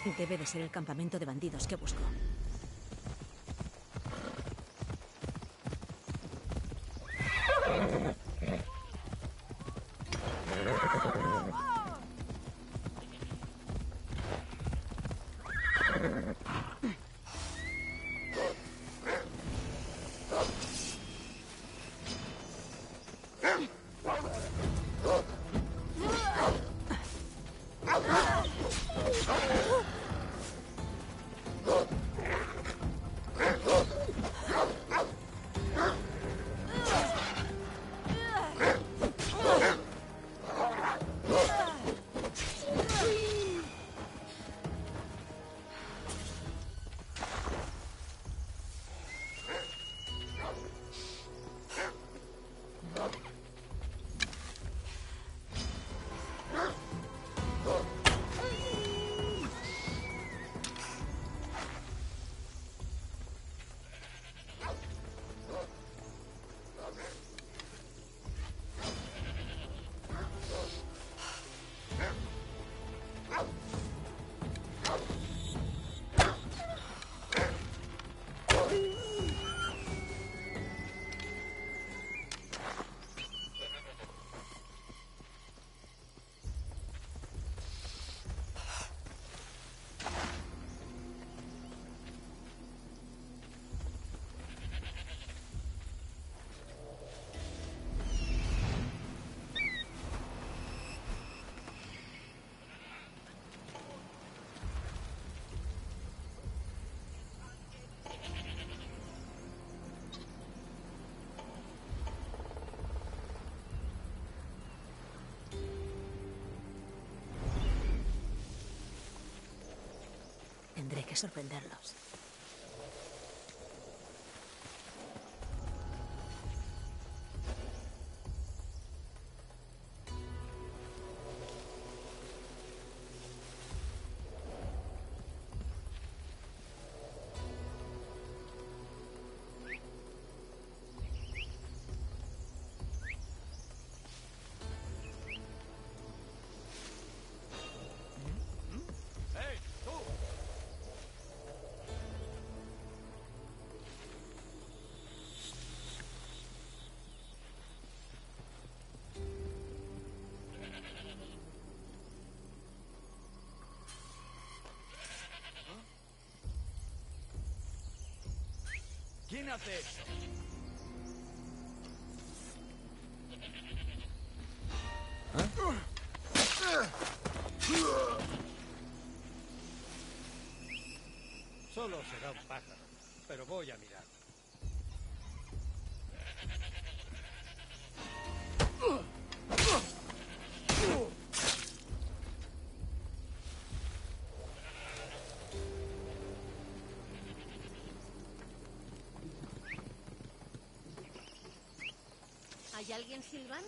Debe de ser el campamento de bandidos que busco. Tendré que sorprenderlos. ¿Quién hace eso? Solo será un pájaro, pero voy a mirar. ¿Hay alguien silbando?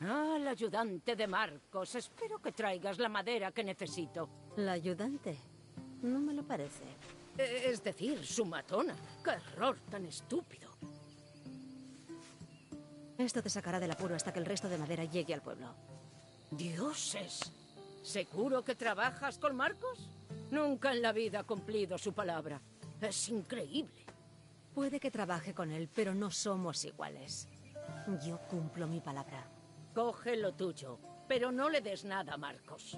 Ah, la ayudante de Marcos. Espero que traigas la madera que necesito. ¿La ayudante? No me lo parece. Eh, Es decir, su matona. ¡Qué error tan estúpido! Esto te sacará del apuro hasta que el resto de madera llegue al pueblo. ¡Dioses! ¿Seguro que trabajas con Marcos? Nunca en la vida ha cumplido su palabra. Es increíble. Puede que trabaje con él, pero no somos iguales. Yo cumplo mi palabra. Coge lo tuyo, pero no le des nada a Marcos.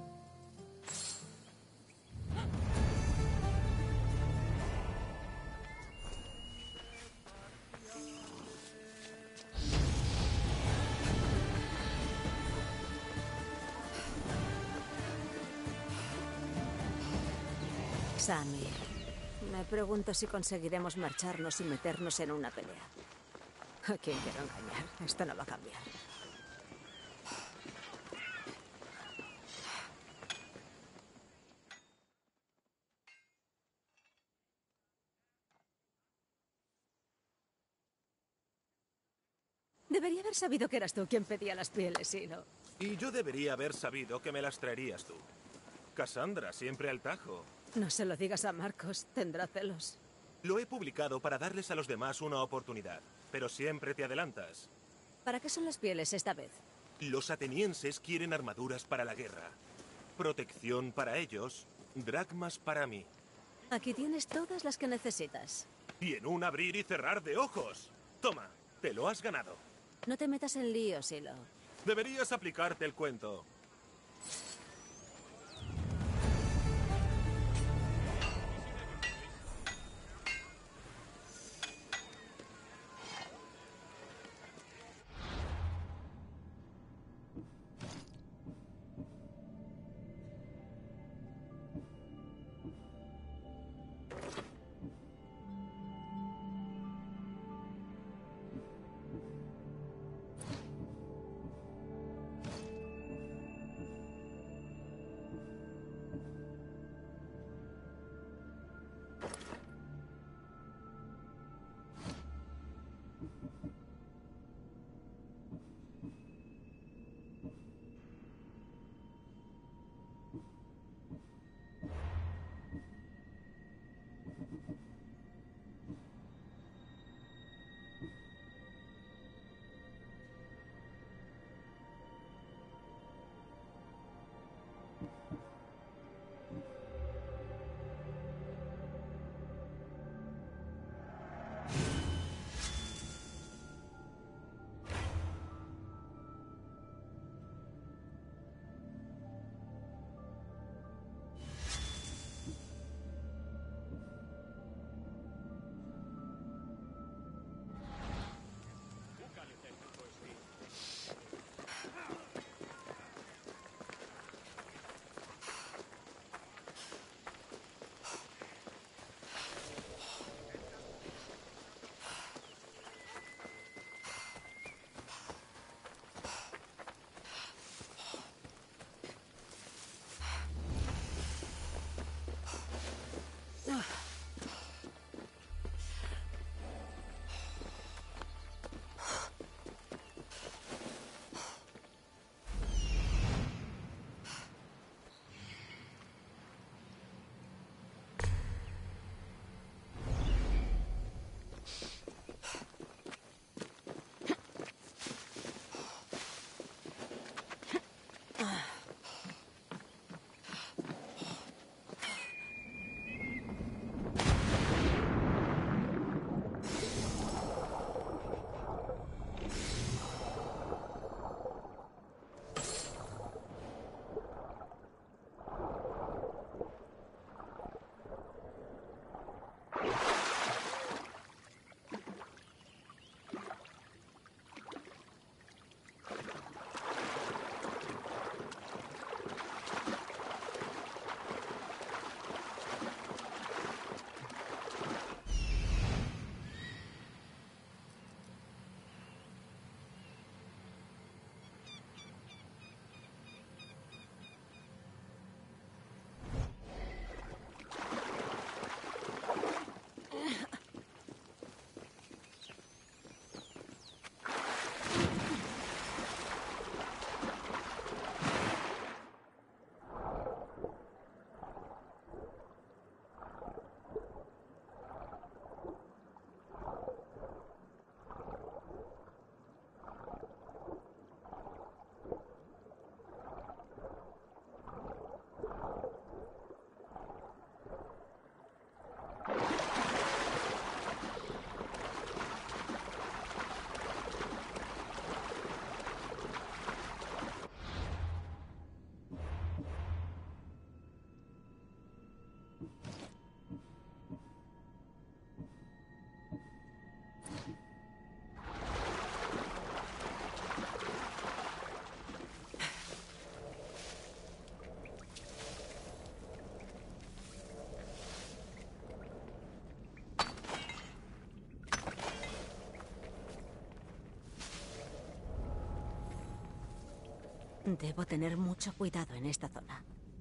Sammy, me pregunto si conseguiremos marcharnos y meternos en una pelea. ¿A quién quiero engañar? Esto no va a cambiar. Debería haber sabido que eras tú quien pedía las pieles, ¿sí, no? Y yo debería haber sabido que me las traerías tú. Cassandra, siempre al tajo. No se lo digas a Marcos, tendrá celos. Lo he publicado para darles a los demás una oportunidad, pero siempre te adelantas. ¿Para qué son las pieles esta vez? Los atenienses quieren armaduras para la guerra. Protección para ellos, dracmas para mí. Aquí tienes todas las que necesitas. Y en un abrir y cerrar de ojos. Toma, te lo has ganado. No te metas en lío, Silo. Deberías aplicarte el cuento. Debo tener mucho cuidado en esta zona.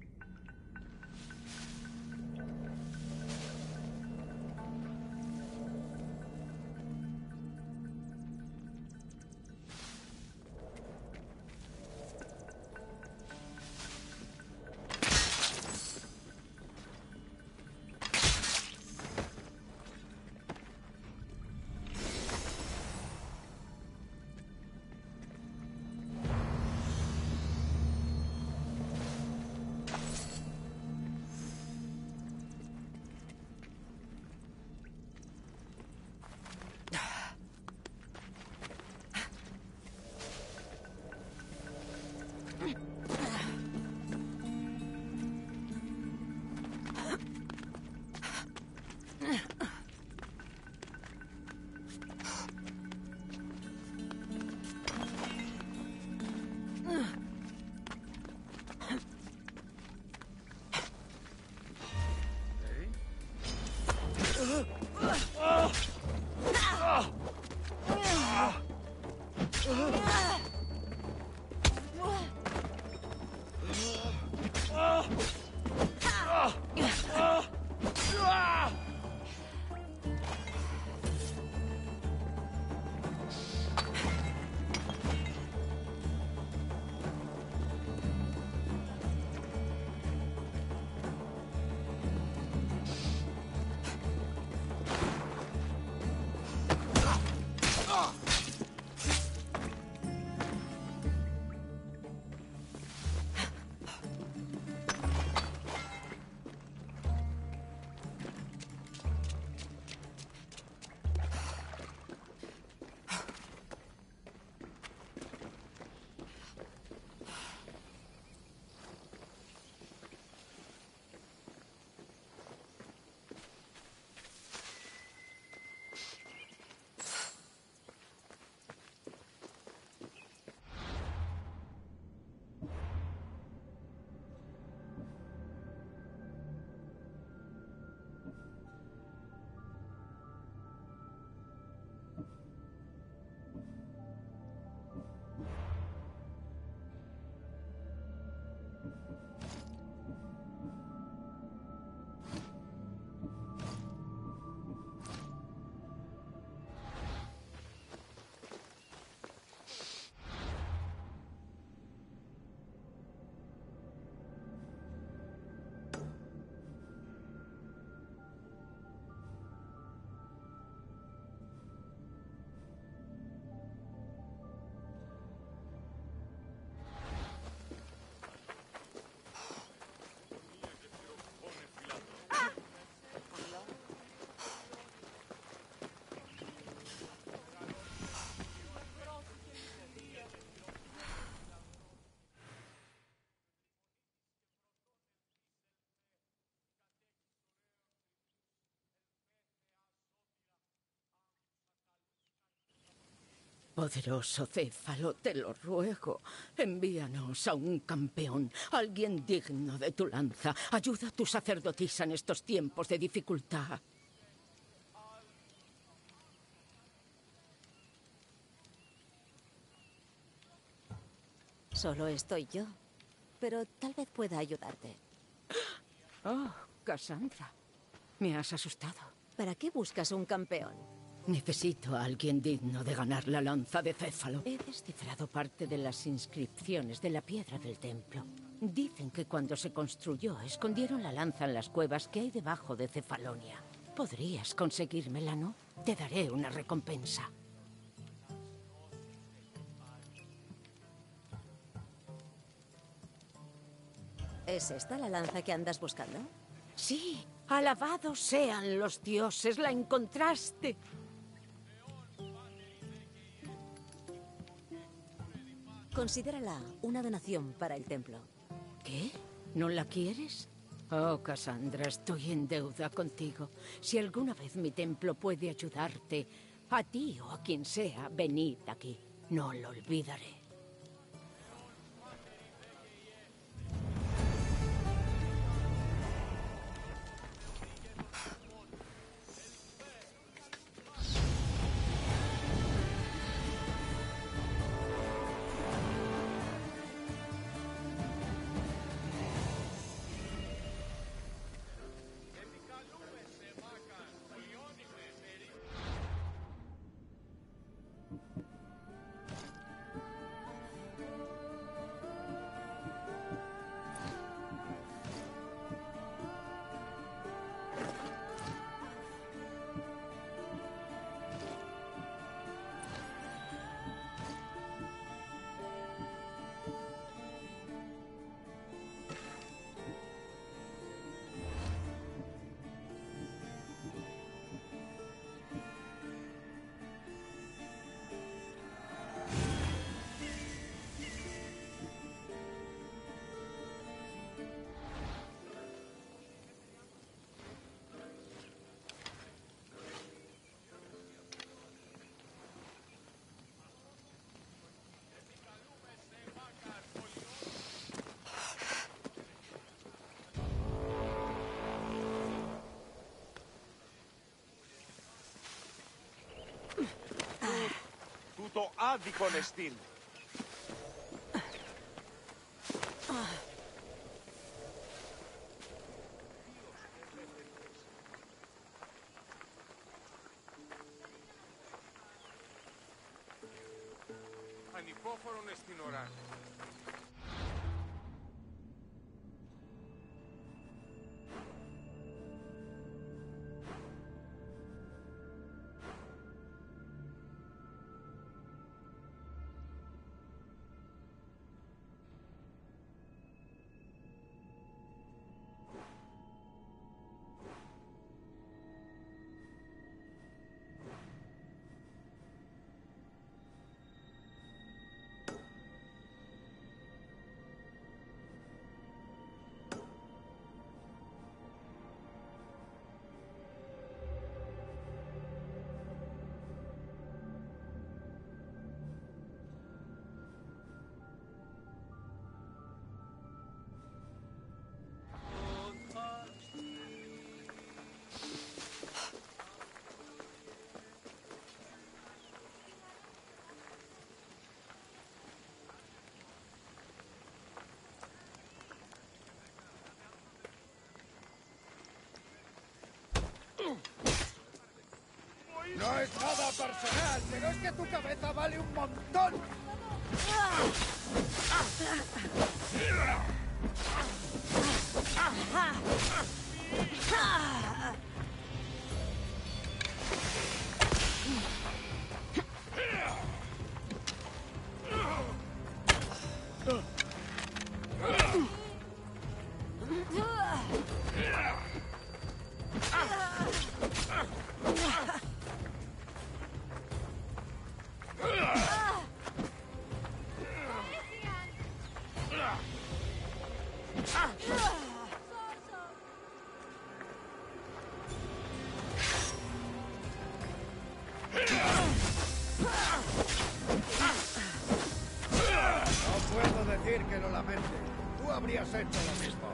Poderoso Céfalo, te lo ruego, envíanos a un campeón, alguien digno de tu lanza. Ayuda a tu sacerdotisa en estos tiempos de dificultad. Solo estoy yo, pero tal vez pueda ayudarte. Oh, Cassandra, me has asustado. ¿Para qué buscas un campeón? Necesito a alguien digno de ganar la lanza de Céfalo. He descifrado parte de las inscripciones de la piedra del templo. Dicen que cuando se construyó, escondieron la lanza en las cuevas que hay debajo de Cefalonia. ¿Podrías conseguírmela, no? Te daré una recompensa. ¿Es esta la lanza que andas buscando? Sí, alabados sean los dioses, la encontraste. Considérala una donación para el templo. ¿Qué? ¿No la quieres? Oh, Cassandra, estoy en deuda contigo. Si alguna vez mi templo puede ayudarte, a ti o a quien sea, venid aquí. No lo olvidaré. το άδικον εστίν. Ανυπόφορον εστίν οράν. No es nada personal, pero es que tu cabeza vale un montón. No puedo decir que lo lamente. Tú habrías hecho lo mismo.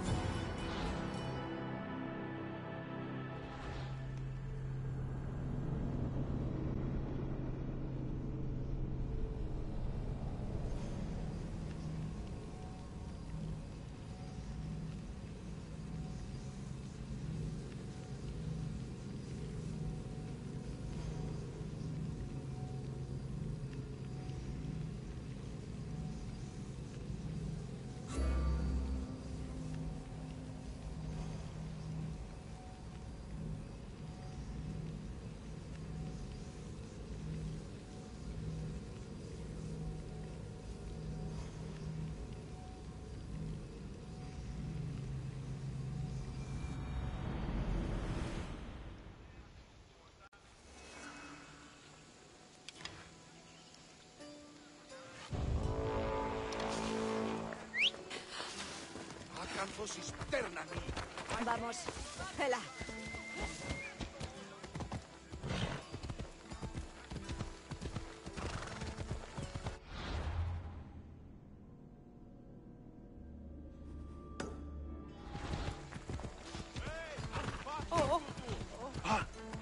Cisterna. Vamos, Hela. Oh. Ah.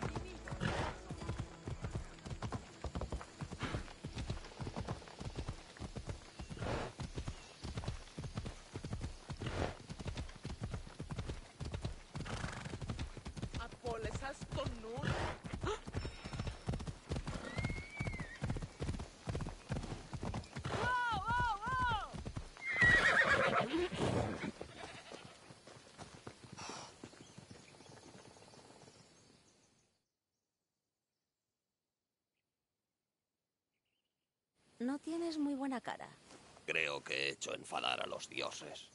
No tienes muy buena cara. Creo que he hecho enfadar a los dioses.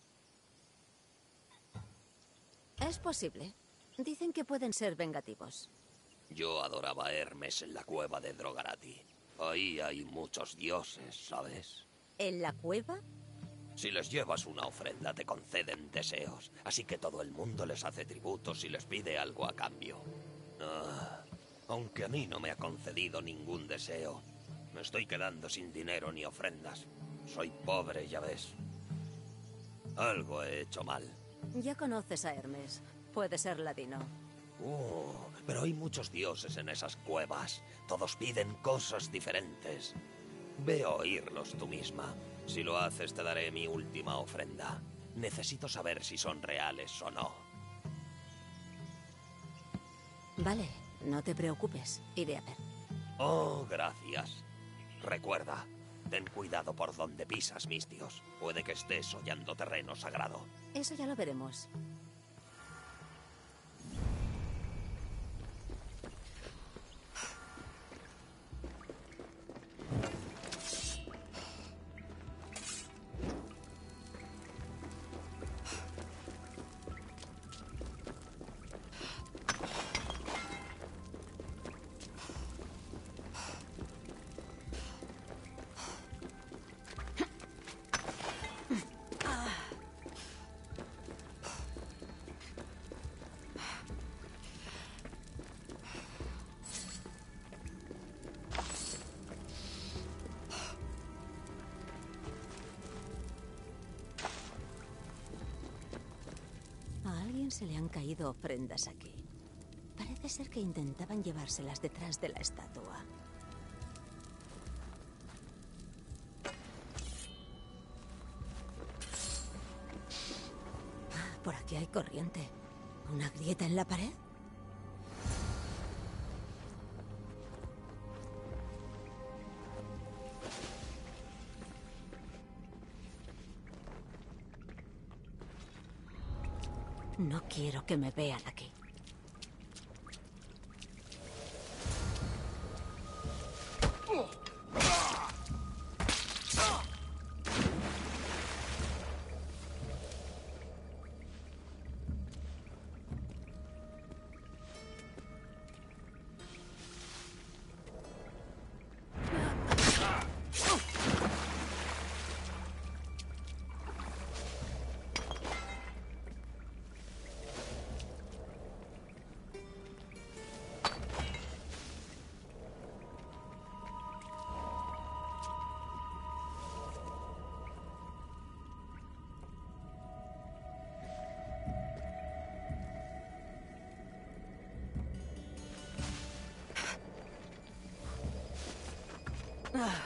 Es posible. Dicen que pueden ser vengativos. Yo adoraba a Hermes en la cueva de Drogarati. Ahí hay muchos dioses, ¿sabes? ¿En la cueva? Si les llevas una ofrenda te conceden deseos, así que todo el mundo les hace tributos y les pide algo a cambio. Ah, aunque a mí no me ha concedido ningún deseo, me estoy quedando sin dinero ni ofrendas. Soy pobre, ya ves. Algo he hecho mal. Ya conoces a Hermes. Puede ser ladino. Uh, pero hay muchos dioses en esas cuevas. Todos piden cosas diferentes. Ve a oírlos tú misma. Si lo haces, te daré mi última ofrenda. Necesito saber si son reales o no. Vale, no te preocupes. Iré a ver. Oh, gracias. Recuerda, ten cuidado por donde pisas, Mistios. Puede que estés hollando terreno sagrado. Eso ya lo veremos. Se le han caído ofrendas aquí. Parece ser que intentaban llevárselas detrás de la estatua. Ah, por aquí hay corriente. ¿Una grieta en la pared? No quiero que me vean aquí. Ah.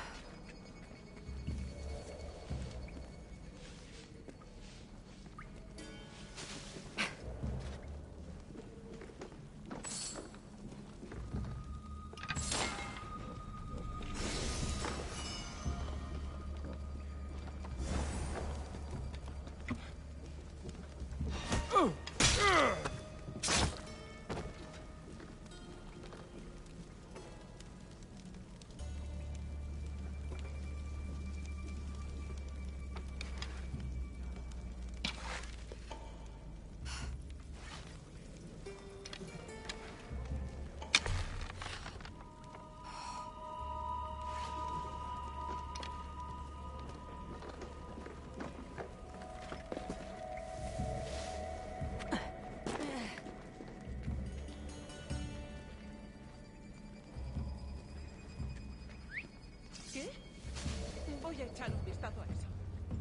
¿Qué? Voy a echar un vistazo a eso.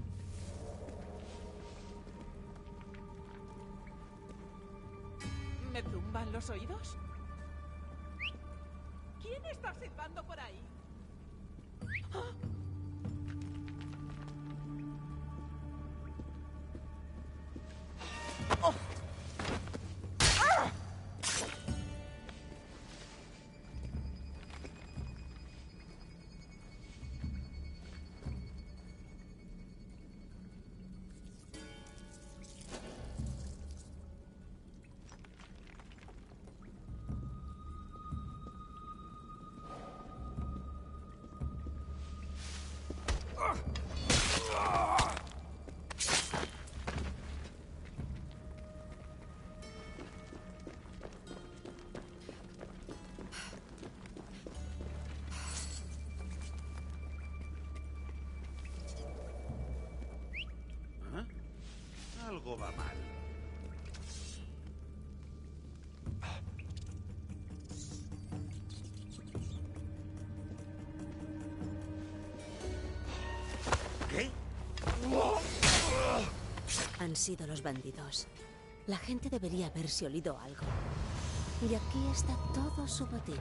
¿Me zumban los oídos? ¿Quién está silbando por ahí? ¡Ah! ¡Oh! ¡Ah! Algo va mal. ¿Qué? Han sido los bandidos. La gente debería haberse olido algo. Y aquí está todo su botín.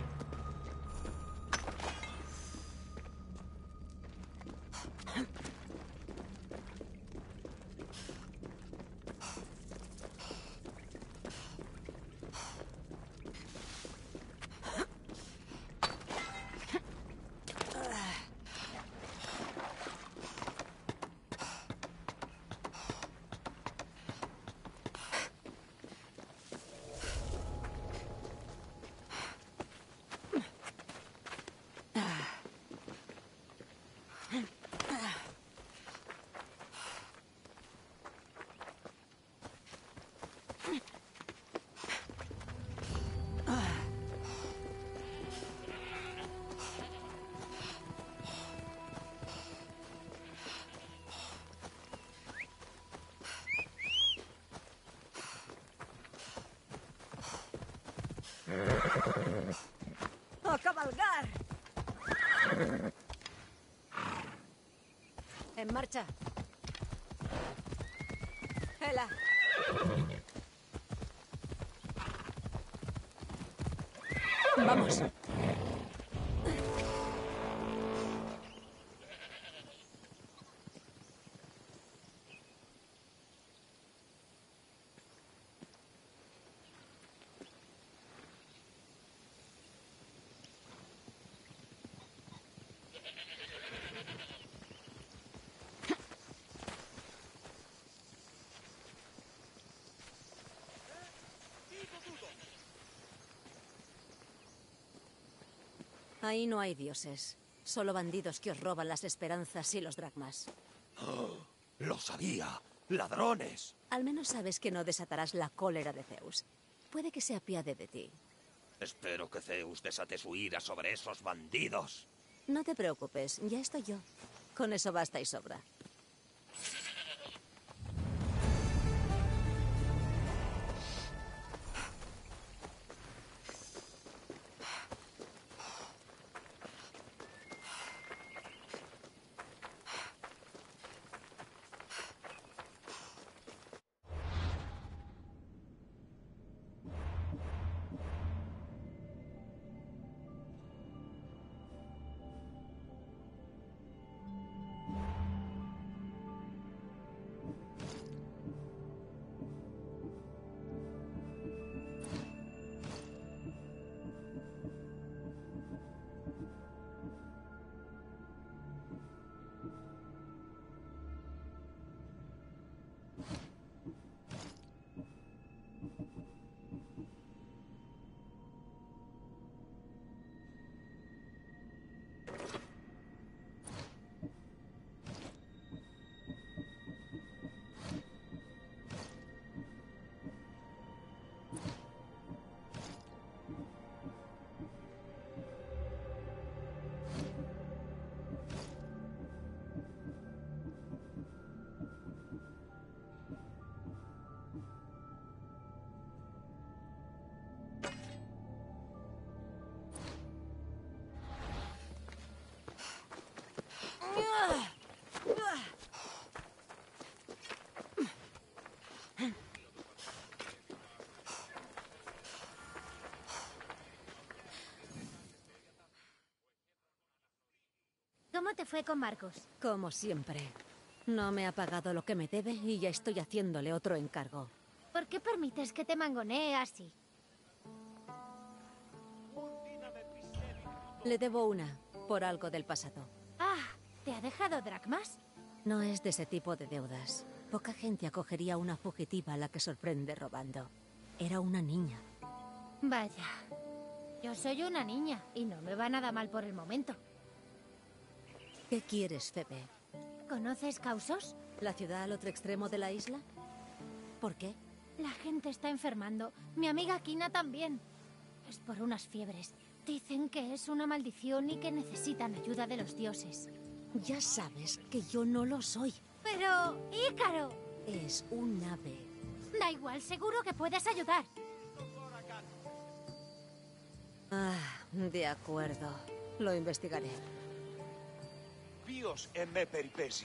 ¡A cabalgar! En marcha. Hela. Vamos. Ahí no hay dioses, solo bandidos que os roban las esperanzas y los dracmas. Oh, ¡lo sabía! ¡Ladrones! Al menos sabes que no desatarás la cólera de Zeus. Puede que se apiade de ti. Espero que Zeus desate su ira sobre esos bandidos. No te preocupes, ya estoy yo. Con eso basta y sobra. ¿Cómo te fue con Marcos? Como siempre. No me ha pagado lo que me debe y ya estoy haciéndole otro encargo. ¿Por qué permites que te mangonee así? Le debo una, por algo del pasado. Ah, ¿te ha dejado dracmas? No es de ese tipo de deudas. Poca gente acogería a una fugitiva a la que sorprende robando. Era una niña. Vaya. Yo soy una niña y no me va nada mal por el momento. ¿Qué quieres, Febe? ¿Conoces Causos? ¿La ciudad al otro extremo de la isla? ¿Por qué? La gente está enfermando. Mi amiga Kina también. Es por unas fiebres. Dicen que es una maldición y que necesitan ayuda de los dioses. Ya sabes que yo no lo soy. Pero, Ícaro. Es un ave. Da igual, seguro que puedes ayudar. Ah, de acuerdo. Lo investigaré. Ποιος εμέ περιπέσει.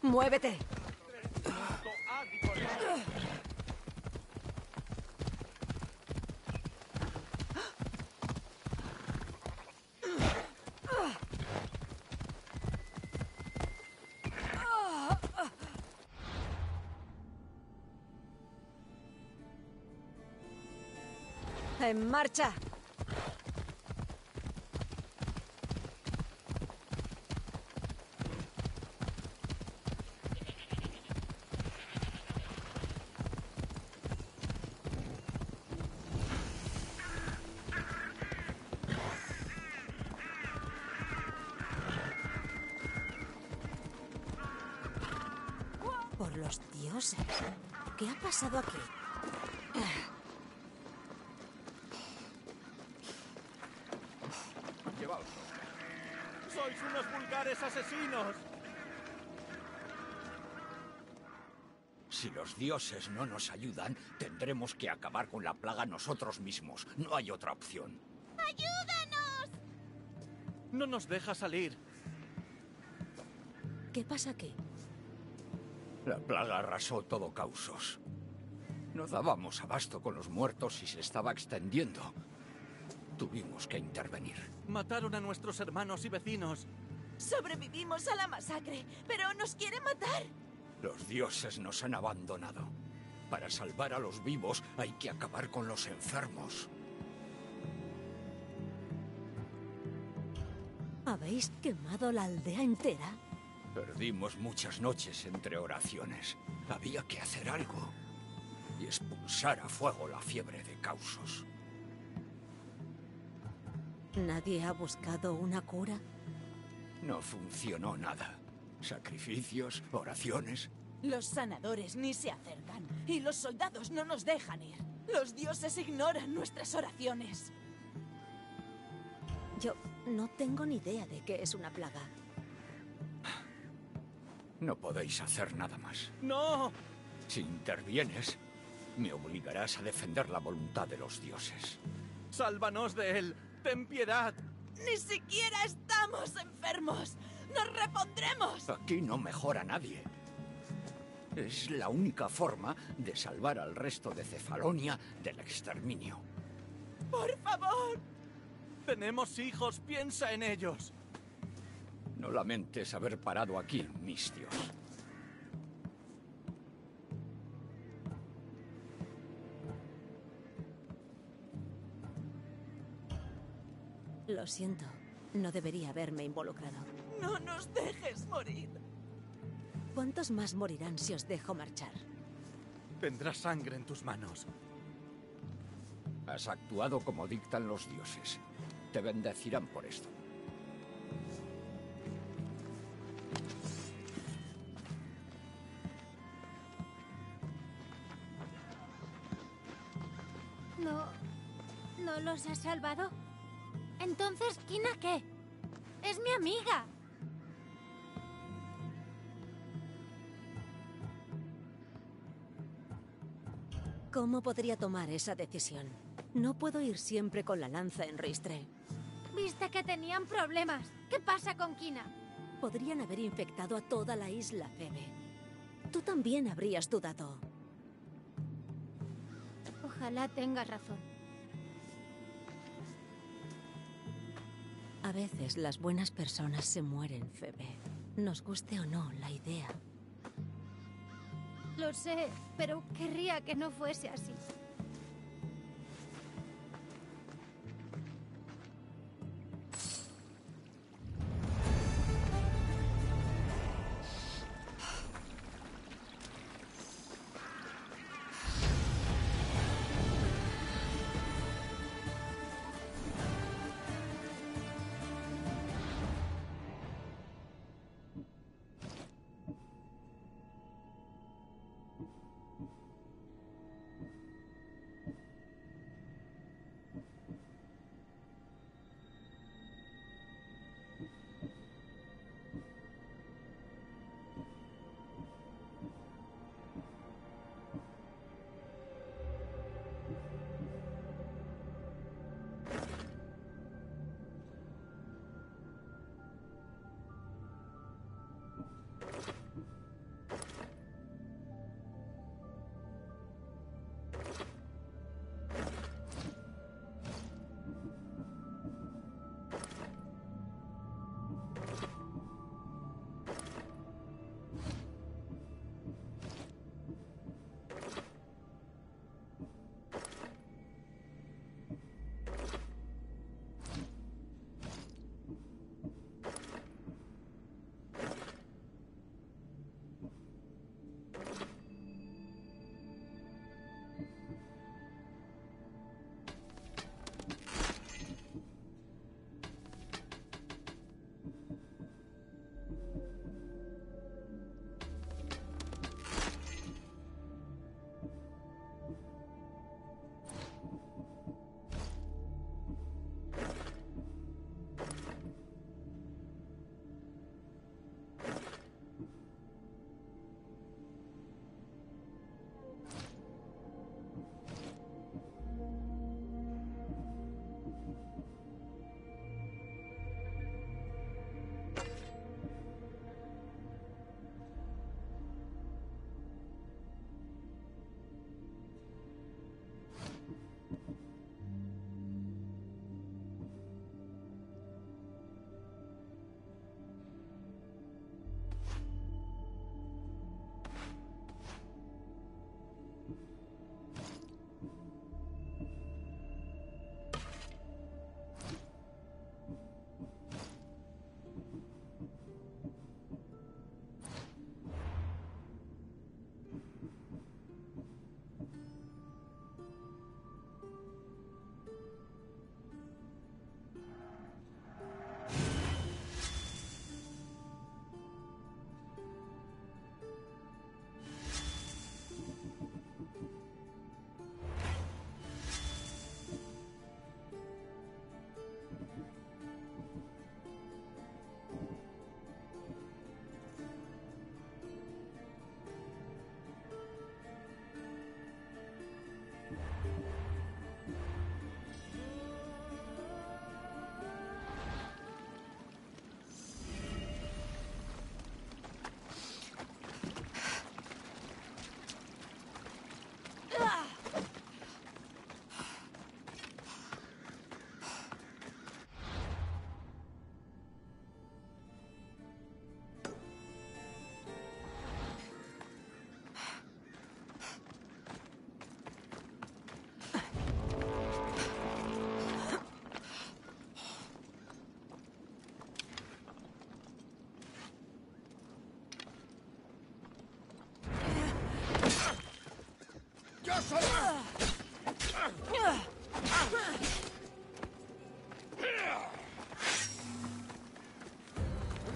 ¡Muévete! ¡En marcha! Por los dioses. ¿Qué ha pasado aquí? Llevaos. ¡Sois unos vulgares asesinos! Si los dioses no nos ayudan, tendremos que acabar con la plaga nosotros mismos. No hay otra opción. ¡Ayúdanos! No nos deja salir. ¿Qué pasa aquí? La plaga arrasó todo Causos. No dábamos abasto con los muertos y se estaba extendiendo. Tuvimos que intervenir. Mataron a nuestros hermanos y vecinos. Sobrevivimos a la masacre, pero nos quieren matar. Los dioses nos han abandonado. Para salvar a los vivos hay que acabar con los enfermos. ¿Habéis quemado la aldea entera? Perdimos muchas noches entre oraciones. Había que hacer algo. Y expulsar a fuego la fiebre de Causos. ¿Nadie ha buscado una cura? No funcionó nada. Sacrificios, oraciones. Los sanadores ni se acercan y los soldados no nos dejan ir. Los dioses ignoran nuestras oraciones. Yo no tengo ni idea de qué es una plaga. No podéis hacer nada más. ¡No! Si intervienes, me obligarás a defender la voluntad de los dioses. ¡Sálvanos de él! ¡Ten piedad! ¡Ni siquiera estamos enfermos! ¡Nos repondremos! Aquí no mejora nadie. Es la única forma de salvar al resto de Cefalonia del exterminio. ¡Por favor! Tenemos hijos, piensa en ellos. No lamentes haber parado aquí, Mistios. Lo siento. No debería haberme involucrado. ¡No nos dejes morir! ¿Cuántos más morirán si os dejo marchar? Tendrás sangre en tus manos. Has actuado como dictan los dioses. Te bendecirán por esto. ¿No... no los has salvado? Entonces, ¿Kina qué? Es mi amiga. ¿Cómo podría tomar esa decisión? No puedo ir siempre con la lanza en ristre. Viste que tenían problemas. ¿Qué pasa con Kina? Podrían haber infectado a toda la isla, Febe. Tú también habrías dudado. Ojalá tengas razón. A veces las buenas personas se mueren, Febe. Nos guste o no la idea. Lo sé, pero querría que no fuese así.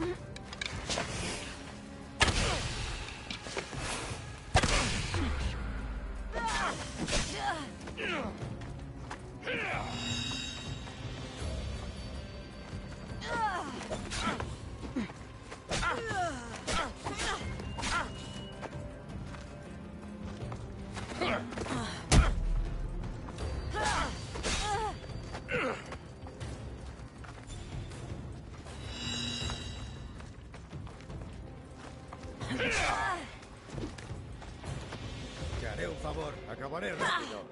Te haré un favor. Acabaré rápido.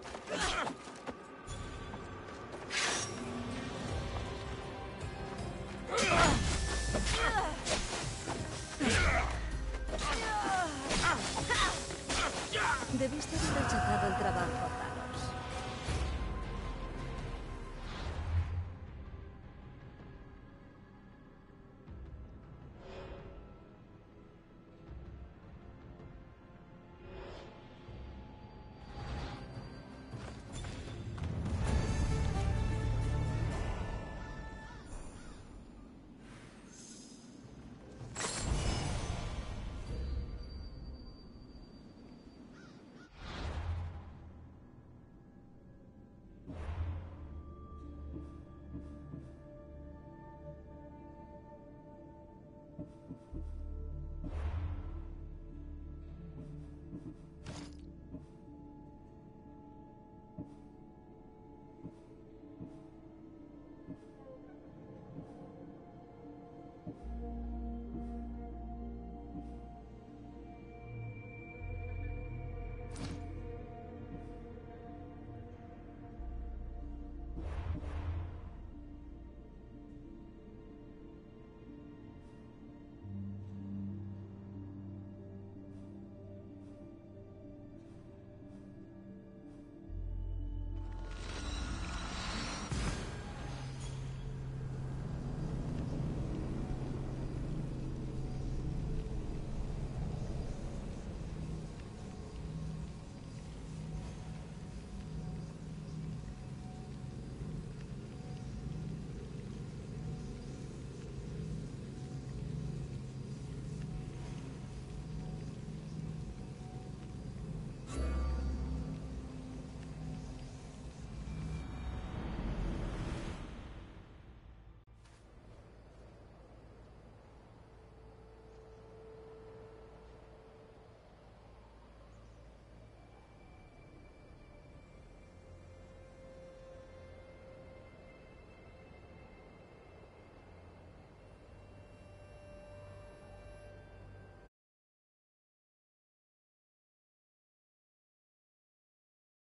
Debiste haber rechazado el trabajo,